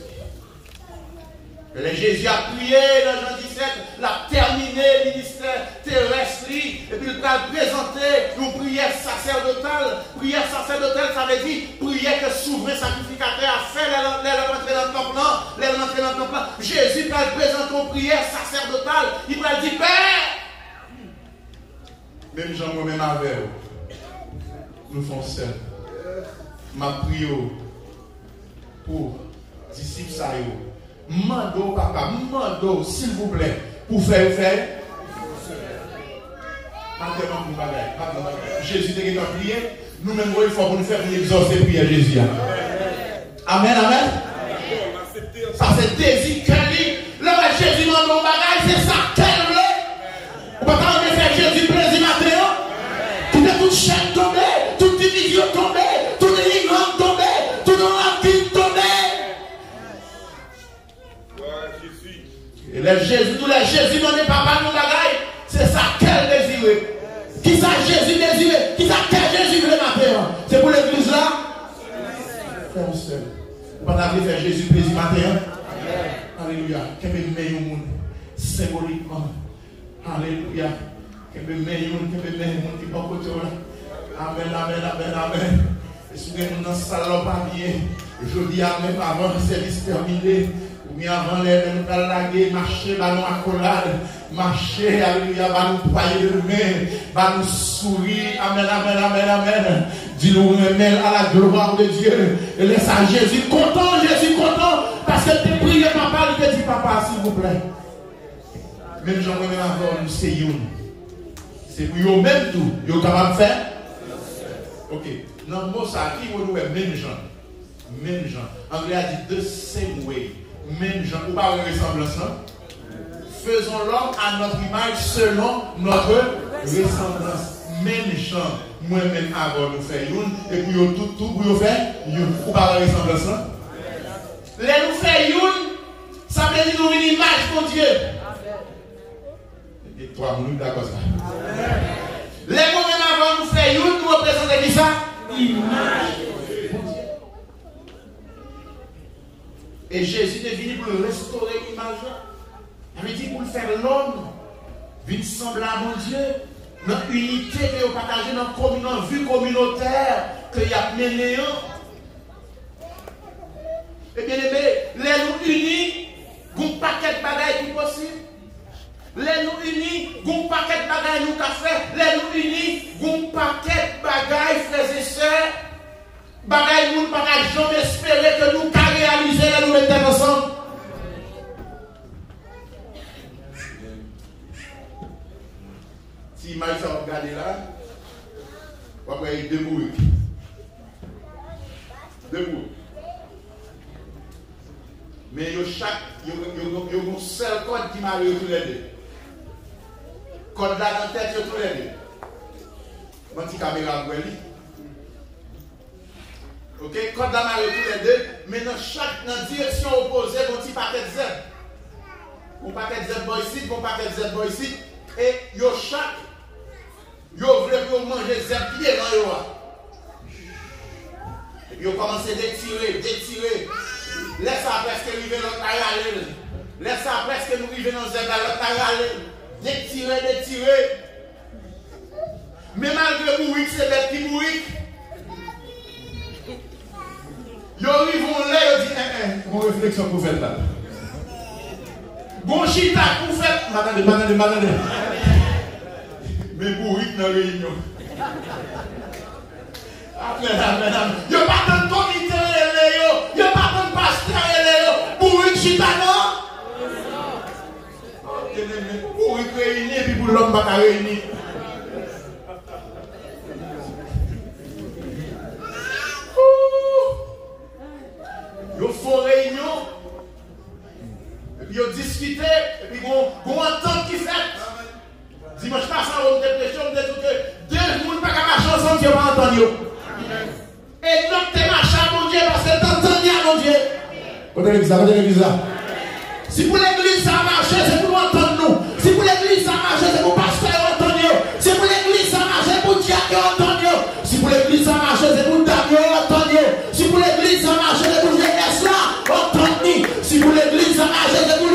Et Jésus a prié dans Jean 17, l'a terminé le ministère terrestre, et puis il va présenter une prière sacerdotale. Prière sacerdotale, ça veut dire prière que souverain sacrificateur a fait, l'entrée dans le temple. Jésus va présenter une prière sacerdotale. Il va dire, Père, même Jean, moi-même avec nous faisons seul. Ma prière pour disciples ça. Mando, papa, mando, s'il vous plaît, pour faire. Jésus te a prié, nous-mêmes, il faut nous faire une exaucer prière Jésus. Amen, amen. Ça c'est désir qu'elle là, Jésus m'a mon bagage, c'est ça qu'elle veut. On peut pas faire Jésus plaisir matin. Toute chaîne tombée, toute division tombée, toute ignorance tombée, toute rancune tombée. Et tous les Jésus n'ont pas mal de bagaille. C'est ça qu'elle désire. Qui ça Jésus désire? Qui ça qu'elle Jésus veut matin? C'est pour l'église là? Faire seul. Vous ne pouvez pas faire Jésus plaisir matin. Alléluia. Qu'elle me met au monde symboliquement. Alléluia. Qu'elle me met au monde qui va côté là. Amen, amen, amen, amen. Et si nous sommes dans ce salon pas bien, je dis amen avant le service terminé. Ou bien avant les laguer, marcher, nous accolade, marcher, alléluia, nous poigner de main, nous sourire, amen, amen, amen, amen. Dis-nous, amen, à la gloire de Dieu. Et laisse à Jésus content, parce que tu pries, papa, il te dit, papa, s'il vous plaît. Même j'en remets encore, nous c'est une. C'est pour eux même tout, ils sont capables de faire. Ok, dans le mot ça, qui vous même gens. Même gens. Anglais a dit the same way. Même gens, ou pas une ressemblance. Faisons l'homme à notre image selon notre ressemblance. Même gens, moi-même avant nous faire une, et puis tout pour nous faire une. Ou pas une ressemblance. Les nous faire une, ça veut dire nous une image pour Dieu. Et 3 minutes d'accord ça. Les nous-mêmes avant nous faire une, nous représentons qui ça? Image. Et Jésus est venu pour restaurer l'image. Il veut dire pour faire l'homme, vite semblable à Dieu, notre unité que vous partagez, notre vue communautaire que y a mené. Et bien aimé, les nous unis, vous n'avez pas de bagaille qui possible. Les nous unis, vous n'avez pas de bagaille nous qu'a fait. Les nous unis, vous n'avez pas de bagaille, frères et sœurs. Bagaille, nous n'avons pas jamais espéré que nous puissions réaliser les nous mettons ensemble. Si mal ça va regarder là, on va voir deux bourriques. Mais il y a un seul code qui marie tous les deux. Code là dans la tête, tous les deux. Mon petit caméra, vous voyez. Ok, code là marie tous les deux. Mais dans la direction opposée, mon petit paquet de Z. Mon paquet de Z boy ici, mon paquet de Z boy ici. Et chaque, vous voulez manger Z qui est dans yo. Et puis vous commencez à détirer. Laisse ça presque arriver dans l'autre aller. Laisse ça presque nous arriver dans l'autre aller. Détirer. Mais malgré mourir, c'est bête qui mourit. Ils arrivent là, ils disent, mon réflexion pour faire là. Bon chita pour faire. Madame. Mais mourir dans la réunion. Amen. Il n'y a pas de comité, il n'y a pas de pasteur, pour une chita, non? Pour une réunion, et puis pour l'homme, pas réunir. Il faut réunion, et puis ils discuter, et puis ils vont entendre qui fait. Dimanche passé, on a dépression, on a dit que deux personnes ne peuvent pas marcher ensemble, ils ne vont pas entendre. Et donc, tu marches à mon Dieu parce que tu entends mon Dieu. Côté l'église là. Si pour l'église ça marche, c'est pour nous entendre nous. Si pour l'église ça marche, c'est pour le pasteur entendre nous. Si pour l'église ça marche, c'est pour Dieu entendre nous. Si pour l'église ça marche, c'est pour Damien entendre nous. Si pour l'église ça marche, c'est pour jeunesse là entendre nous. Si pour l'église ça marche, c'est pour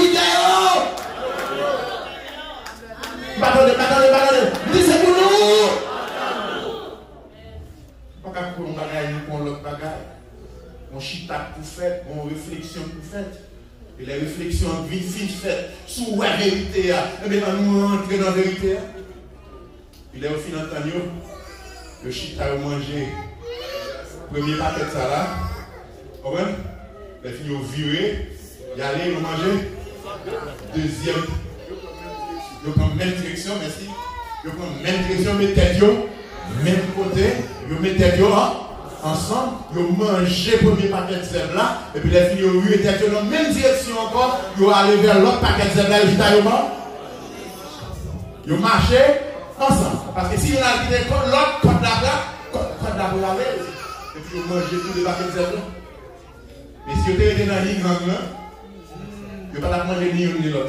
réflexion, vite fait, sous la vérité, et bien nous rentrer dans la vérité. Il est au final de le chita a mangé premier paquet de ça là. Vous comprenez? Il a fini au viré, il a allé manger. Deuxième, il prend même direction, merci. Il prend même direction, mais tête, même côté, il met tête ensemble, il mange le premier paquet de zèbre là, et puis il a fini au rue et tête dans la même direction encore, il a allé vers l'autre paquet de zèbre là, il a marché ensemble. Parce que si il a quitté l'autre côté de la bras, et puis il a mangé tous les paquets de zèbre là. Mais si il était dans la ligne grande là, il ne va pas manger ni l'un ni l'autre.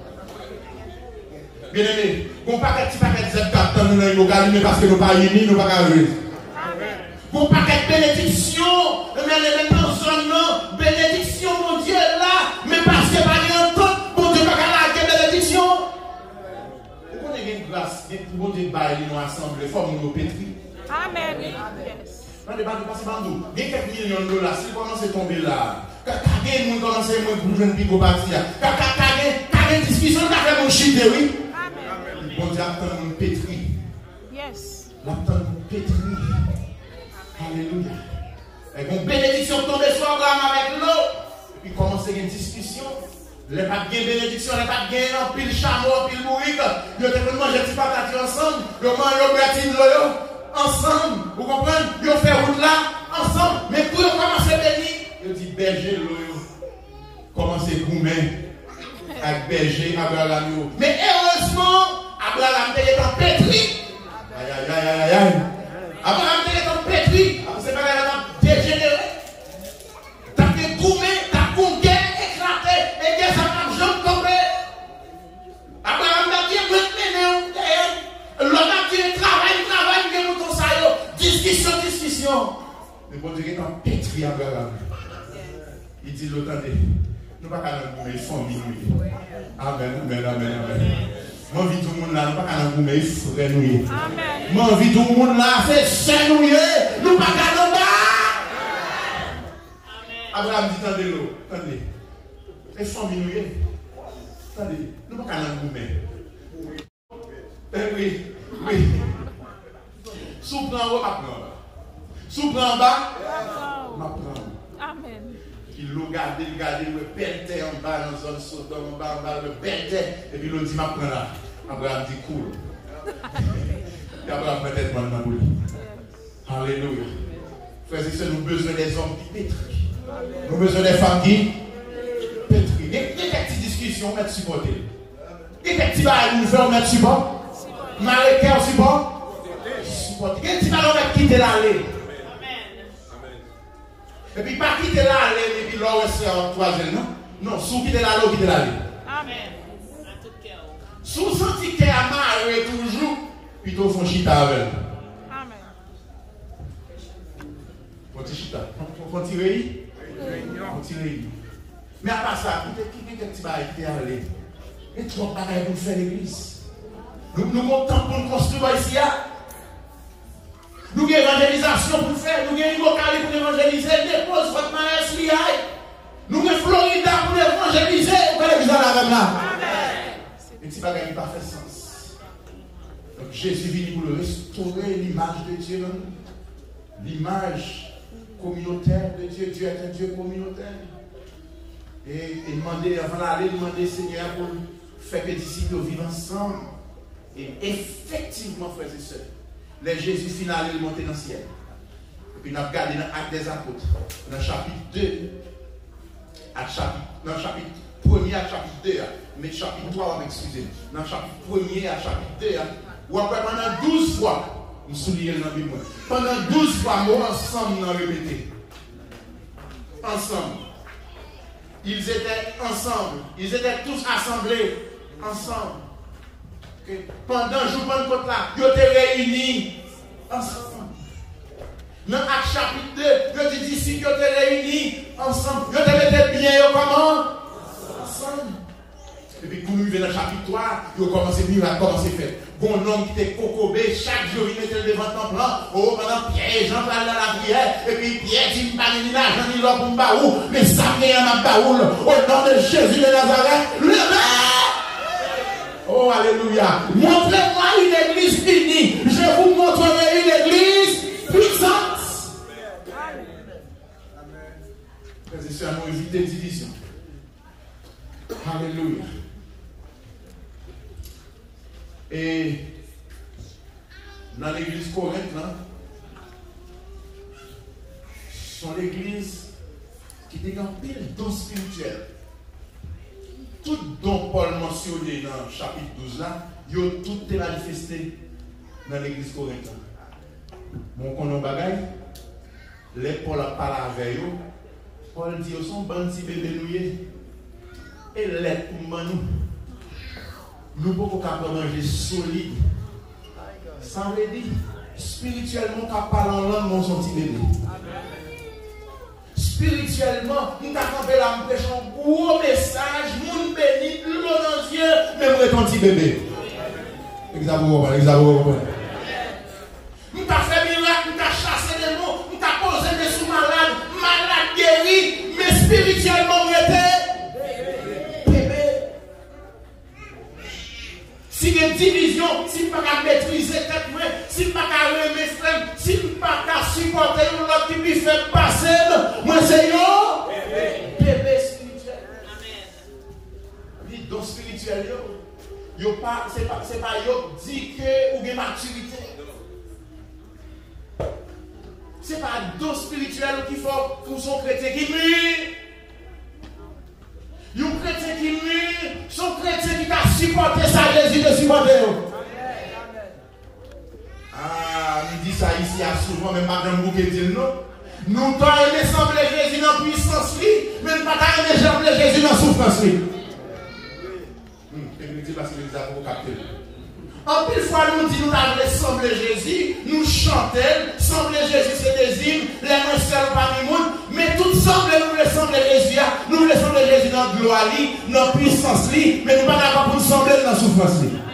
Bien aimé, on ne peut pas paquet de zèbre dans nous mais parce que nous ne sommes pas unis, nous ne sommes pas unis. Bon paquet de bénédiction, mais maintenant, zone, bénédiction, mon Dieu, là, mais parce que pas de tout, mon Dieu, pas qu'à la bénédiction. Vous connaissez une grâce, bon Dieu, nous ensemble, il faut nous pétrir. Amen. Dans le bas de passer par nous, il y a quelques millions de dollars, si vous commencez à tomber là, quand vous commencez à bouger un pico parti, quand vous avez une discussion, vous avez mon chute, oui. Amen. Bon Dieu, attend nous pétrir. Yes. L'attend nous pétrir. Alléluia. Et une bénédiction tombe sur Abraham avec l'eau. Et puis commencer une discussion. Les pas de bénédiction, les pas de gain en pile chameau, en pile bourrique. Ils ont fait manger des patates ensemble. Ils ont mangé gratine l'eau ensemble. Vous comprenez? Ils ont fait route là ensemble. Mais pour commencer à bénir, ils ont dit berger l'eau. Commencez à goumer avec berger Abraham. Mais heureusement, Abraham est en pétri. Aïe aïe aïe aïe aïe. Abraham est en pétri. C'est pas grave, dégénéré. T'as fait goumer, t'as goumé, éclaté, et que ça m'a jamais tombé. Abraham a dit, l'homme a dit, travail, il mouton ça, discussion. Mais bon Dieu est en pétri, Abraham. Il dit, attendez, nous ne pouvons pas nous goumer, famille. Amen. Mon vie tout le monde là, nous ne pouvons pas nous goumer, frère nous. Mon vie tout le monde là, c'est saint nous, nous ne pouvons pas nous goumer. Abraham dit, attendez l'eau, attendez. C'est famille nous. Attendez, nous ne pouvons pas nous goumer. Oui. Sous prend en haut, ma prend. Sous prend en bas, ma prend. Amen. Il l'a gardé, le pète en bas, dans zone Sodome, en bas, le pète, et puis il dit, ma prend là. Abraham dit, cool. Et Abraham peut-être mal dans lui. Alléluia. Frères et sœurs, nous avons besoin des hommes qui pétrissent. Nous avons besoin des femmes qui pétrissent. Il y a des petites discussions, mettre supporter. Il y a des petits bails, nous faisons mettre support. Marécaire aussi bon. Supporter. Il y a des petits bails, mettre quitter l'allée. Et puis pas quitter l'allée, et puis là, c'est en troisième, non? Non, sous quitter l'allée, quitter l'allée. Amen. Sous senti qu'elle a marre toujours, plutôt font chita avec. Amen. Font chita. Font tirer. Mais à part ça, qui est petit bail qui est allé? Et trop de bagages pour faire l'église. Nous montons pour nous construire ici. Nous avons une évangélisation pour faire. Nous avons une locale pour évangéliser. Dépose votre mariage SBI. Nous avons Florida pour évangéliser. Vous allez vous aller avec là. Et petit bagage n'a pas fait sens. Donc Jésus vient pour le restaurer l'image de Dieu. L'image communautaire de Dieu. Dieu est un Dieu communautaire. Et demander, avant d'aller, demander Seigneur pour faire que les disciples vivent ensemble. Et effectivement, frères et sœurs, les Jésus final est monté dans le ciel. Et puis nous avons regardé dans l'acte des apôtres, dans le chapitre 2, dans le chapitre 1er à chapitre 2, mais le chapitre 3, excusez-moi, dans le chapitre 1er à chapitre 2, où après pendant 12 fois, nous soulignons dans la Bible, pendant 12 fois, nous ensemble nous répété. Ensemble. Ils étaient ensemble. Ils étaient tous assemblés ensemble. Okay. Pendant le jour de Pentecôte là, ils étaient réunis ensemble. Dans Acte chapitre 2, ils disent qu'ils étaient réunis ensemble. Ils étaient bien comment? Ensemble. Et puis, pour nous arriver dans le chapitre 3, il a commencé à miracle, commencé à faire. Bon homme qui était cocobé, chaque jour il mettait devant le temple, oh, pendant Pierre et Jean parlent dans la prière, et puis Pierre dit, pas ni l'argent ni l'or pour me baou, mais ça me a ma baoule, au nom de Jésus de Nazareth, levez! Oh, alléluia! Montrez-moi une église unie, je vous montrerai une église puissante. Frères et sœurs, nous évitons des divisions. Alléluia. Et dans l'église Corinthe, sont l'église qui était en pile don spirituel. Tout dont Paul mentionné dans le chapitre 12 là, tout est manifesté dans l'église Corinthe. Mon konon bagay, les Paul a parlé avec eux, Paul dit ils sont bandits bébés noués et les pour nous. Nous ne pouvons pas manger solide. Ça veut dire, spirituellement, nous parlons en langue, nous sommes petits bébés. Spirituellement, nous avons fait la prêche un gros message, nous bénis, l'eau dans les yeux, même quand petit bébé. Exactement. Nous avons fait miracle, nous avons chassé des mots, nous avons posé des sous-malades, malades guéris, mais spirituellement, nous étions. Si il y a une division, si je ne peux pas maîtriser tête, si je ne peux pas remettre mes frères, si je ne peux pas supporter l'autre qui me fait passer, moi c'est yo. Bébé spirituel. Amen. Donc spirituel, c'est pas yo dit que ou bien maturité. C'est pas don spirituel qu'il faut pour son chrétien qui mûrit. Un chrétien qui mûrit, son chrétien qui a supporté sa Jésus de supporter. Ah, il dit ça ici souvent, même Madame Bouquet dit non. Nous devons aimer sembler Jésus dans la puissance, mais nous ne pouvons pas aimer sembler Jésus dans la souffrance. Je dis parce que je vous capter. En plus, fois, nous disons nous avons sembler Jésus, nous chantons, sembler Jésus c'est des hymnes, les mains seules parmi nous, mais tout semble nous voulons sembler Jésus, nous voulons sembler Jésus dans la gloire, dans la puissance, mais nous ne sommes pas d'accord pour nous sembler dans la souffrance.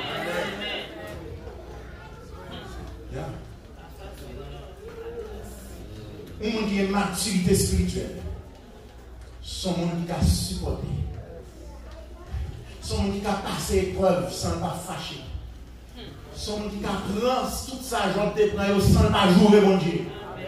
Un monde qui a une maturité spirituelle, son monde qui a supporté, son monde qui a passé épreuve sans pas fâcher. Son monde qui apprend toute sa joie de prendre sans pas jouer, mon Dieu.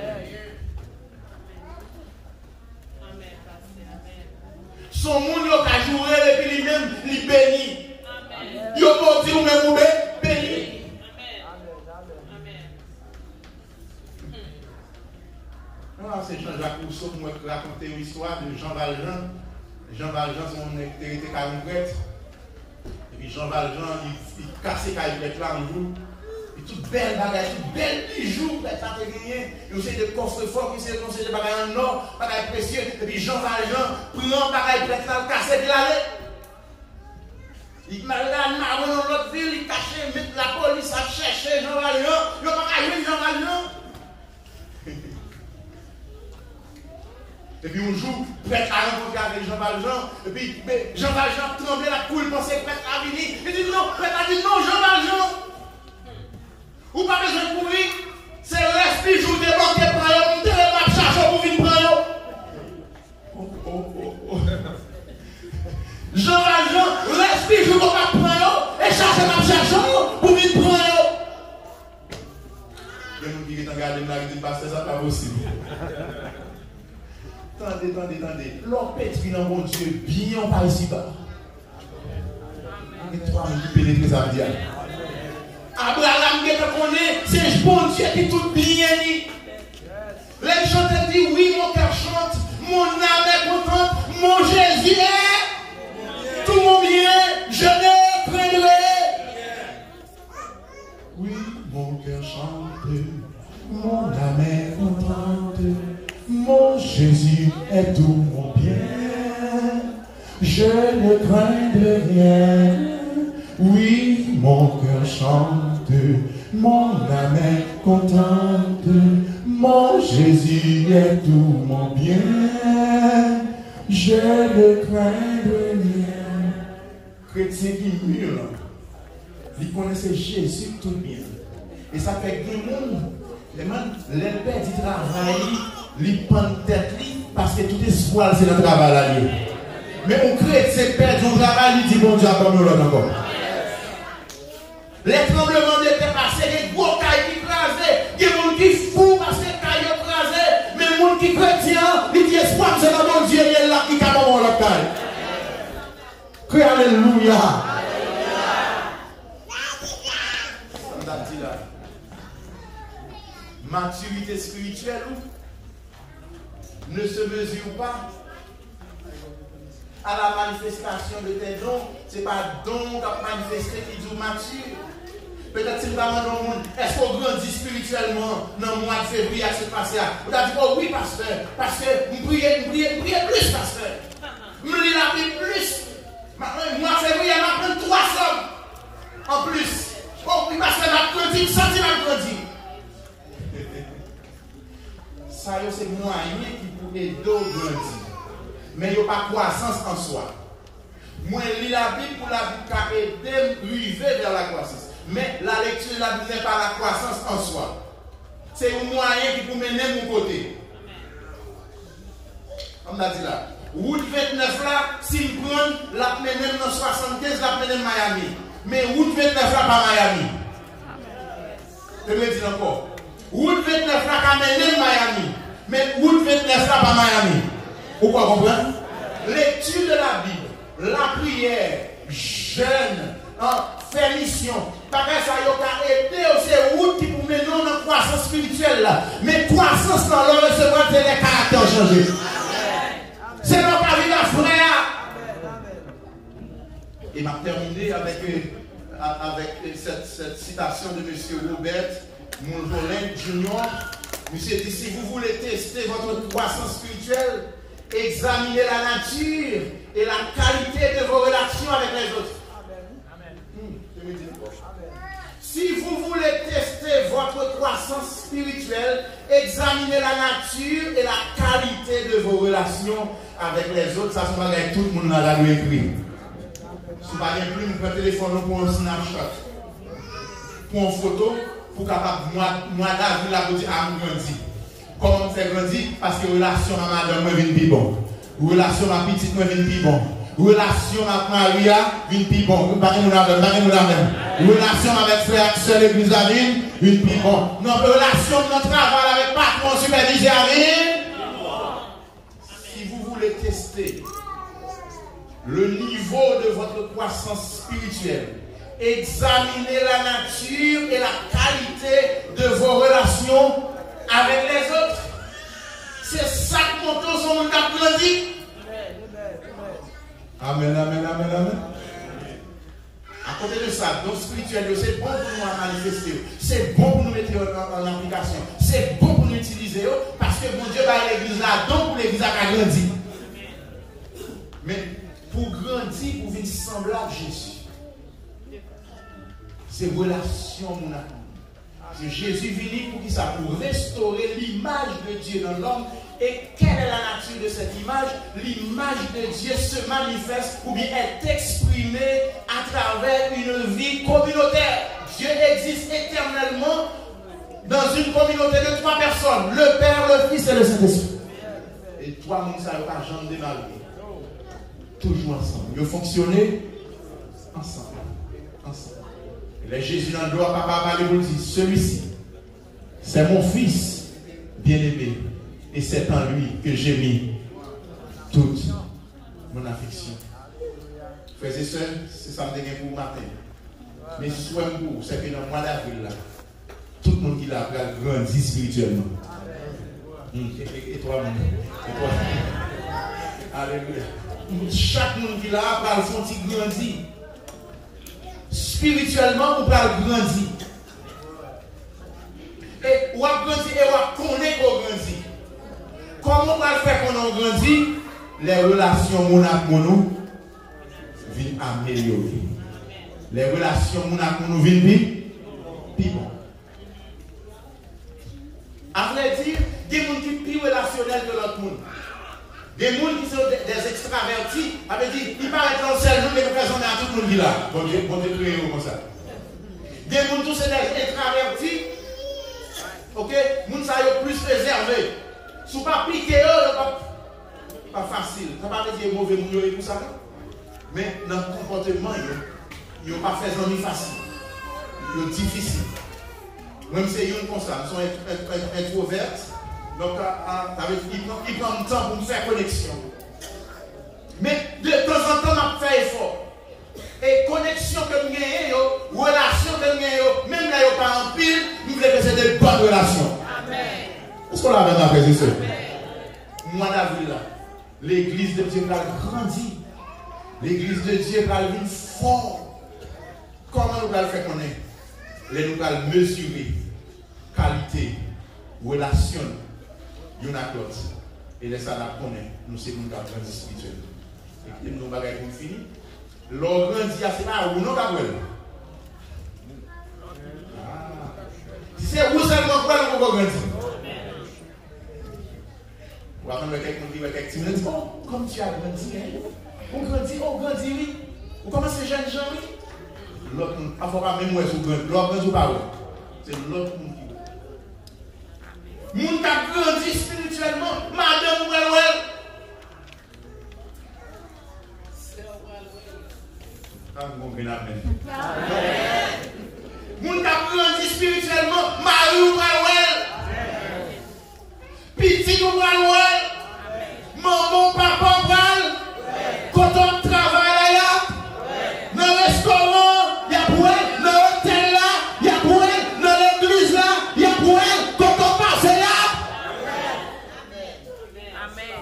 Son monde qui a joué et puis lui-même, il bénit. Il a dit ou même béni. C'est Jean-Jacques Rousseau qui m'a raconté une histoire de Jean Valjean. Jean Valjean, c'est mon était caractère. Et puis Jean Valjean, il cassait caractère là un jour. Et toute belle bagage, toute belle bijoux, ça a gagné. Il y a des coffres forts qui sont des bagages en or, bagages précieux. Et puis Jean Valjean prend bagage là, cassé de l'allée. Il m'a là, dans l'autre ville, il cachait, mettre la police à chercher Jean Valjean. Il n'a pas joué Jean Valjean. Et puis un jour, prêtre a rencontré avec Jean Valjean. Et puis Jean Valjean tremblait la coule, pensait que prêtre a venu. Il dit non, prêtre a dit non, Jean Valjean. Ou pas besoin de courir. C'est l'esprit jour de banque pour eux. Vous devez pas chercher pour venir prendre. Jean Valjean, l'esprit jour de prendre et chercher ma chercher pour venir prendre. Il y a des gens qui regardent la vie du pasteur, ça pas possible. Attendez. L'homme pétrit dans mon Dieu, bien par ici-bas. Et toi, tu pénétrer ça veut dire. Abraham, c'est bon Dieu qui tout bien. Les chanteurs disent oui, mon cœur chante, mon âme est contente, mon Jésus est tout mon bien, je ne craindrai. Oui, mon cœur chante, mon âme est contente. Mon Jésus est tout mon bien, je ne crains de rien. Oui, mon cœur chante, mon âme est contente. Mon Jésus est tout mon bien, je ne crains de rien. chrétien qui mûr, il connaissait Jésus tout bien. Et ça fait que les pères du travail, ils prennent tête parce que tout espoir c'est le travail là. Mais on chrétien perd son travail, il dit bon Dieu, comme nous l'avons encore. Les tremblements de terre passés, les gros cailles qui crasent, les gens qui font parce que les cailles crasent, mais les gens qui chrétiens, ils disent espoir c'est le bon Dieu, il est là qui est capable de la caille. Que alléluia. Maturité spirituelle ne se mesure pas à la manifestation de tes dons. Ce n'est pas don qui a manifesté qui dit mature. Peut-être si nous demandons au monde, est-ce qu'on grandit spirituellement dans le mois de février à ce passé? Vous avez dit, oh oui, pasteur, parce que vous priez plus, pasteur. Vous lisez la Bible plus. Maintenant, le mois de février, on va prendre 3 sommes en plus. Oh oui, pasteur, on va grandir, sentir la grandir. Ça, c'est moyen qui peut aider à grandir. Mais il n'y a pas croissance en soi. Moi, je lis la Bible pour la Bible qui a aidé à arriver vers la croissance. Mais la lecture de la Bible n'est pas la croissance en soi. C'est un moyen qui peut mener mon côté. On a dit là. Route 29 là, si je prends, la mener dans 75, la mener Miami. Mais route 29 là, pas Miami. Je me dis encore. Route 29 là, qui mène Miami. Mais route 29 là, pas Miami. Pourquoi comprendre? Lecture de la Bible, la prière, jeûne, faire mission. Parce que ça y a aidé aussi route qui pour mener dans la croissance spirituelle là. Mais croissance dans le recevoir de les caractères changés. C'est notre avis d'un frère. Et m'a terminé avec cette citation de M. Robert Mulholland Jr. Monsieur dit, si vous voulez tester votre croissance spirituelle, examinez la nature et la qualité de vos relations avec les autres. Amen. Si vous voulez tester votre croissance spirituelle, examinez la nature et la qualité de vos relations avec les autres. Ça, c'est pas avec tout le monde dans la rue écrit. Si vous n'avez plus, vous prenez téléphone pour un Snapchat, pour une photo, pour capable, moi, David, la dire, ah, grandi. Comment on fait grandir? Parce que relation à madame, moi, vient plus bon. Relation à petite, moi, vient plus bon. Relation avec Maria, vient plus bon. Relation avec frère, soeur, l'église, vient plus bon. Non, relation de notre travail avec patron, superviseur, si vous voulez tester le niveau de votre croissance spirituelle, examinez la nature et la qualité de vos relations avec les autres. C'est ça que mon tour son monde a grandi. Amen, amen, amen, amen. À côté de ça, donc spirituel, c'est bon pour nous à manifester. C'est bon pour nous mettre en application. C'est bon pour nous utiliser. Parce que mon Dieu va à l'église là, donc l'église a grandi. Mais pour grandir, pour venir sembler à Jésus, c'est relation mon amour. C'est Jésus venu pour qui ça? Pour restaurer l'image de Dieu dans l'homme. Et quelle est la nature de cette image? L'image de Dieu se manifeste ou bien est exprimée à travers une vie communautaire. Dieu existe éternellement dans une communauté de 3 personnes. Le Père, le Fils et le Saint-Esprit. Et 3 mondes, ça ne va pas jamais démarrer. Toujours ensemble. Ils fonctionner ensemble. Ensemble. Les Jésus dans le doigt, papa va lui dire, celui-ci, c'est mon fils bien-aimé. Et c'est en lui que j'ai mis toute mon affection. Frères et sœurs, c'est ça que je pour matin. Mais soyez vous, c'est que dans le mois d'avril, là, tout le monde qui l'a grandi spirituellement. Et toi, mon et toi. Alléluia. Chaque monde qui l'a va le sentir grandir. Spirituellement, on va grandir. Et on va grandir et on va connaître qu'on grandit. Comment on va faire qu'on a grandi? Les relations mon nous viennent améliorer. Les relations mon nous viennent plus bon. À vrai dire, il y a des gens qui sont plus relationnels que l'autre monde. Des gens qui sont des extravertis, avait dit, il paraît que dans seul jour, mais représenter à tout le monde qui est là. Bon Dieu, créé comme ça. Des gens tous sont des extravertis, ok? Les gens sont plus réservés. Si vous ne pas piquer, pas facile. Ça ne va pas dire mauvais moun et tout ça. Mais dans le comportement, ils n'ont pas fait des amis faciles. Ils sont difficiles. Même si ils sont comme ça, ils sont introverts. Donc, ils prennent du temps pour me faire connexion. Mais de temps en temps, on fait effort. Et connexion que nous avons, relation que nous avons, même là, il n'y a pas en pile, nous voulons que c'est des bonnes relations. Amen. Est-ce qu'on l'a maintenant, frères et sœurs? Mois d'avril, l'église de Dieu va grandir. L'église de Dieu va venir fort. Comment nous allons faire connaître? Nous allons mesurer qualité, relation, il y en a d'autres. Et les salades qu'on est, nous sommes nous grandir spirituellement. Et nous allons faire fini. L'on grandit, c'est pas où nous allons. Si c'est où seulement quoi nous allons grandir. Ou avant de quelqu'un qui va quelque chose, dit comme tu as grandi, on grandit, oui. Ou comment c'est jeune gens, oui. L'autre, il ne faut pas même où est-ce que l'autre grandit ou pas. C'est l'autre monde qui va. Moun qui a grandi spirituellement, madame ou elle. Moun qui a grandi spirituellement, Marie ou elle. Petit ou elle. Maman, papa ou elle. Quand on travaille là, dans le restaurant, il y a pour elle. Dans l'hôtel là, il y a pour elle. Dans l'église là, il y a pour elle. Quand on passe là. Amen.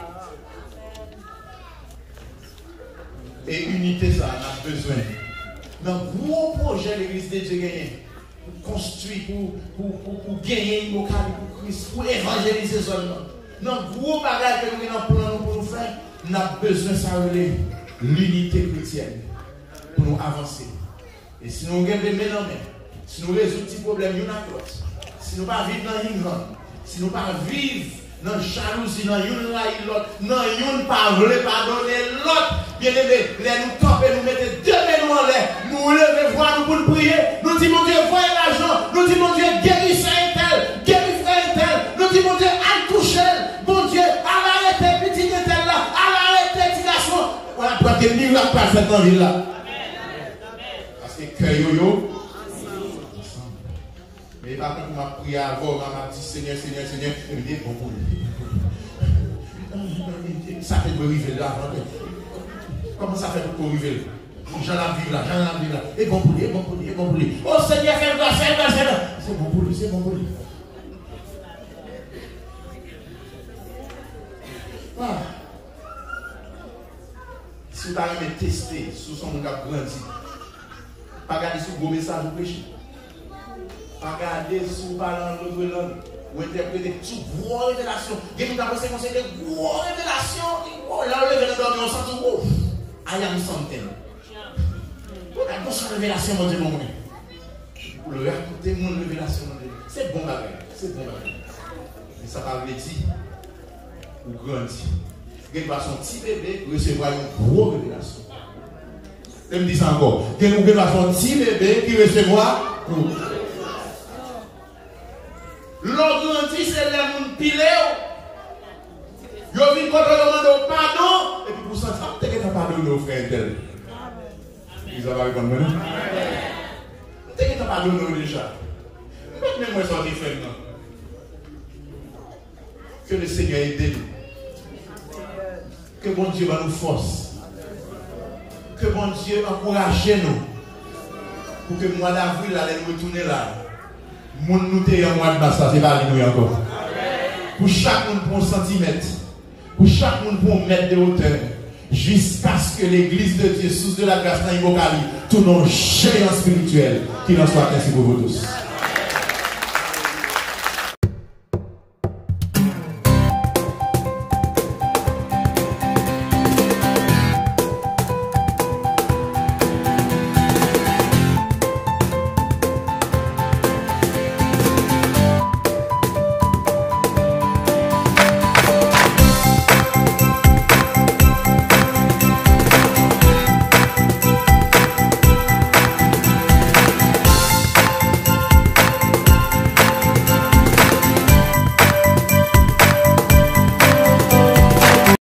Et unité, ça, on a besoin. Dans un gros projet, l'église de Dieu gagne. Pour construire, pour gagner une localité pour Christ, pour évangéliser seulement. Dans un gros bagage que nous avons plan pour nous faire, nous avons besoin de l'unité chrétienne pour nous avancer. Et si nous avons des mélanges, si nous résolvons des problèmes, si nous ne pas vivre dans une grande, si nous ne pas vivre dans la jalousie, dans une l'autre, dans une pas voler pardonner l'autre, bien aimé, nous camper, nous mettre deux mains en l'air, nous lever, voir nous pour nous prier, nous disons mon Dieu, voyez l'argent, nous disons mon Dieu, guérissez un tel, guérissez un tel, nous disons mon Dieu, à toucher, mon Dieu, à l'arrêter, petit tel là, à l'arrêter, petit garçon. Voilà pour que nous n'avons pas fait dans la ville là. Parce que cœur yo. Mais par contre, m'a prié avant, m'a dit Seigneur, et me dit bon pour lui. Ça fait pour arriver là. Comment ça fait pour arriver là? J'en ai vu là. Et bon pour lui. Oh Seigneur, fais grâce. C'est bon pour lui. Ah. Si vous avez testé, sous son monde a grandi, pas garder sous gros message ou péché. Regardez sous parlant de l'autre langue ou interpréter sous gros révélation. Il y a des conseils de gros révélations. Là, le révélateur, on sent tout gros. I am something. On a une révélation, mon Dieu, mon Dieu. Pour le raconter, mon révélation, mon Dieu. C'est bon, mais ça va dire ou grandir. Il va son petit bébé recevoir une grosse révélation. Je me dis ça encore. Il va son petit bébé qui recevra une grosse révélation. L'autre grandit, c'est les gens pilés. Ils viennent quand on demande pardon. Et puis pour ça, tu as pardonné aux frères tel. Ils ont répondu. Tu as pardonné déjà. Même moi, je suis différent. Que le Seigneur aide nous. Que bon Dieu va nous force. Que bon Dieu encourage nous. Pour que le mois d'avril, allez nous retourner là. Moun nous te en mois de mars, c'est pas nous encore. Pour chaque monde pour un centimètre, pour chaque monde pour un mètre de hauteur, jusqu'à ce que l'église de Dieu, sous de la grâce dans l'Ivocalie, tout nos géants spirituels, qu'il en soit ainsi pour vous tous.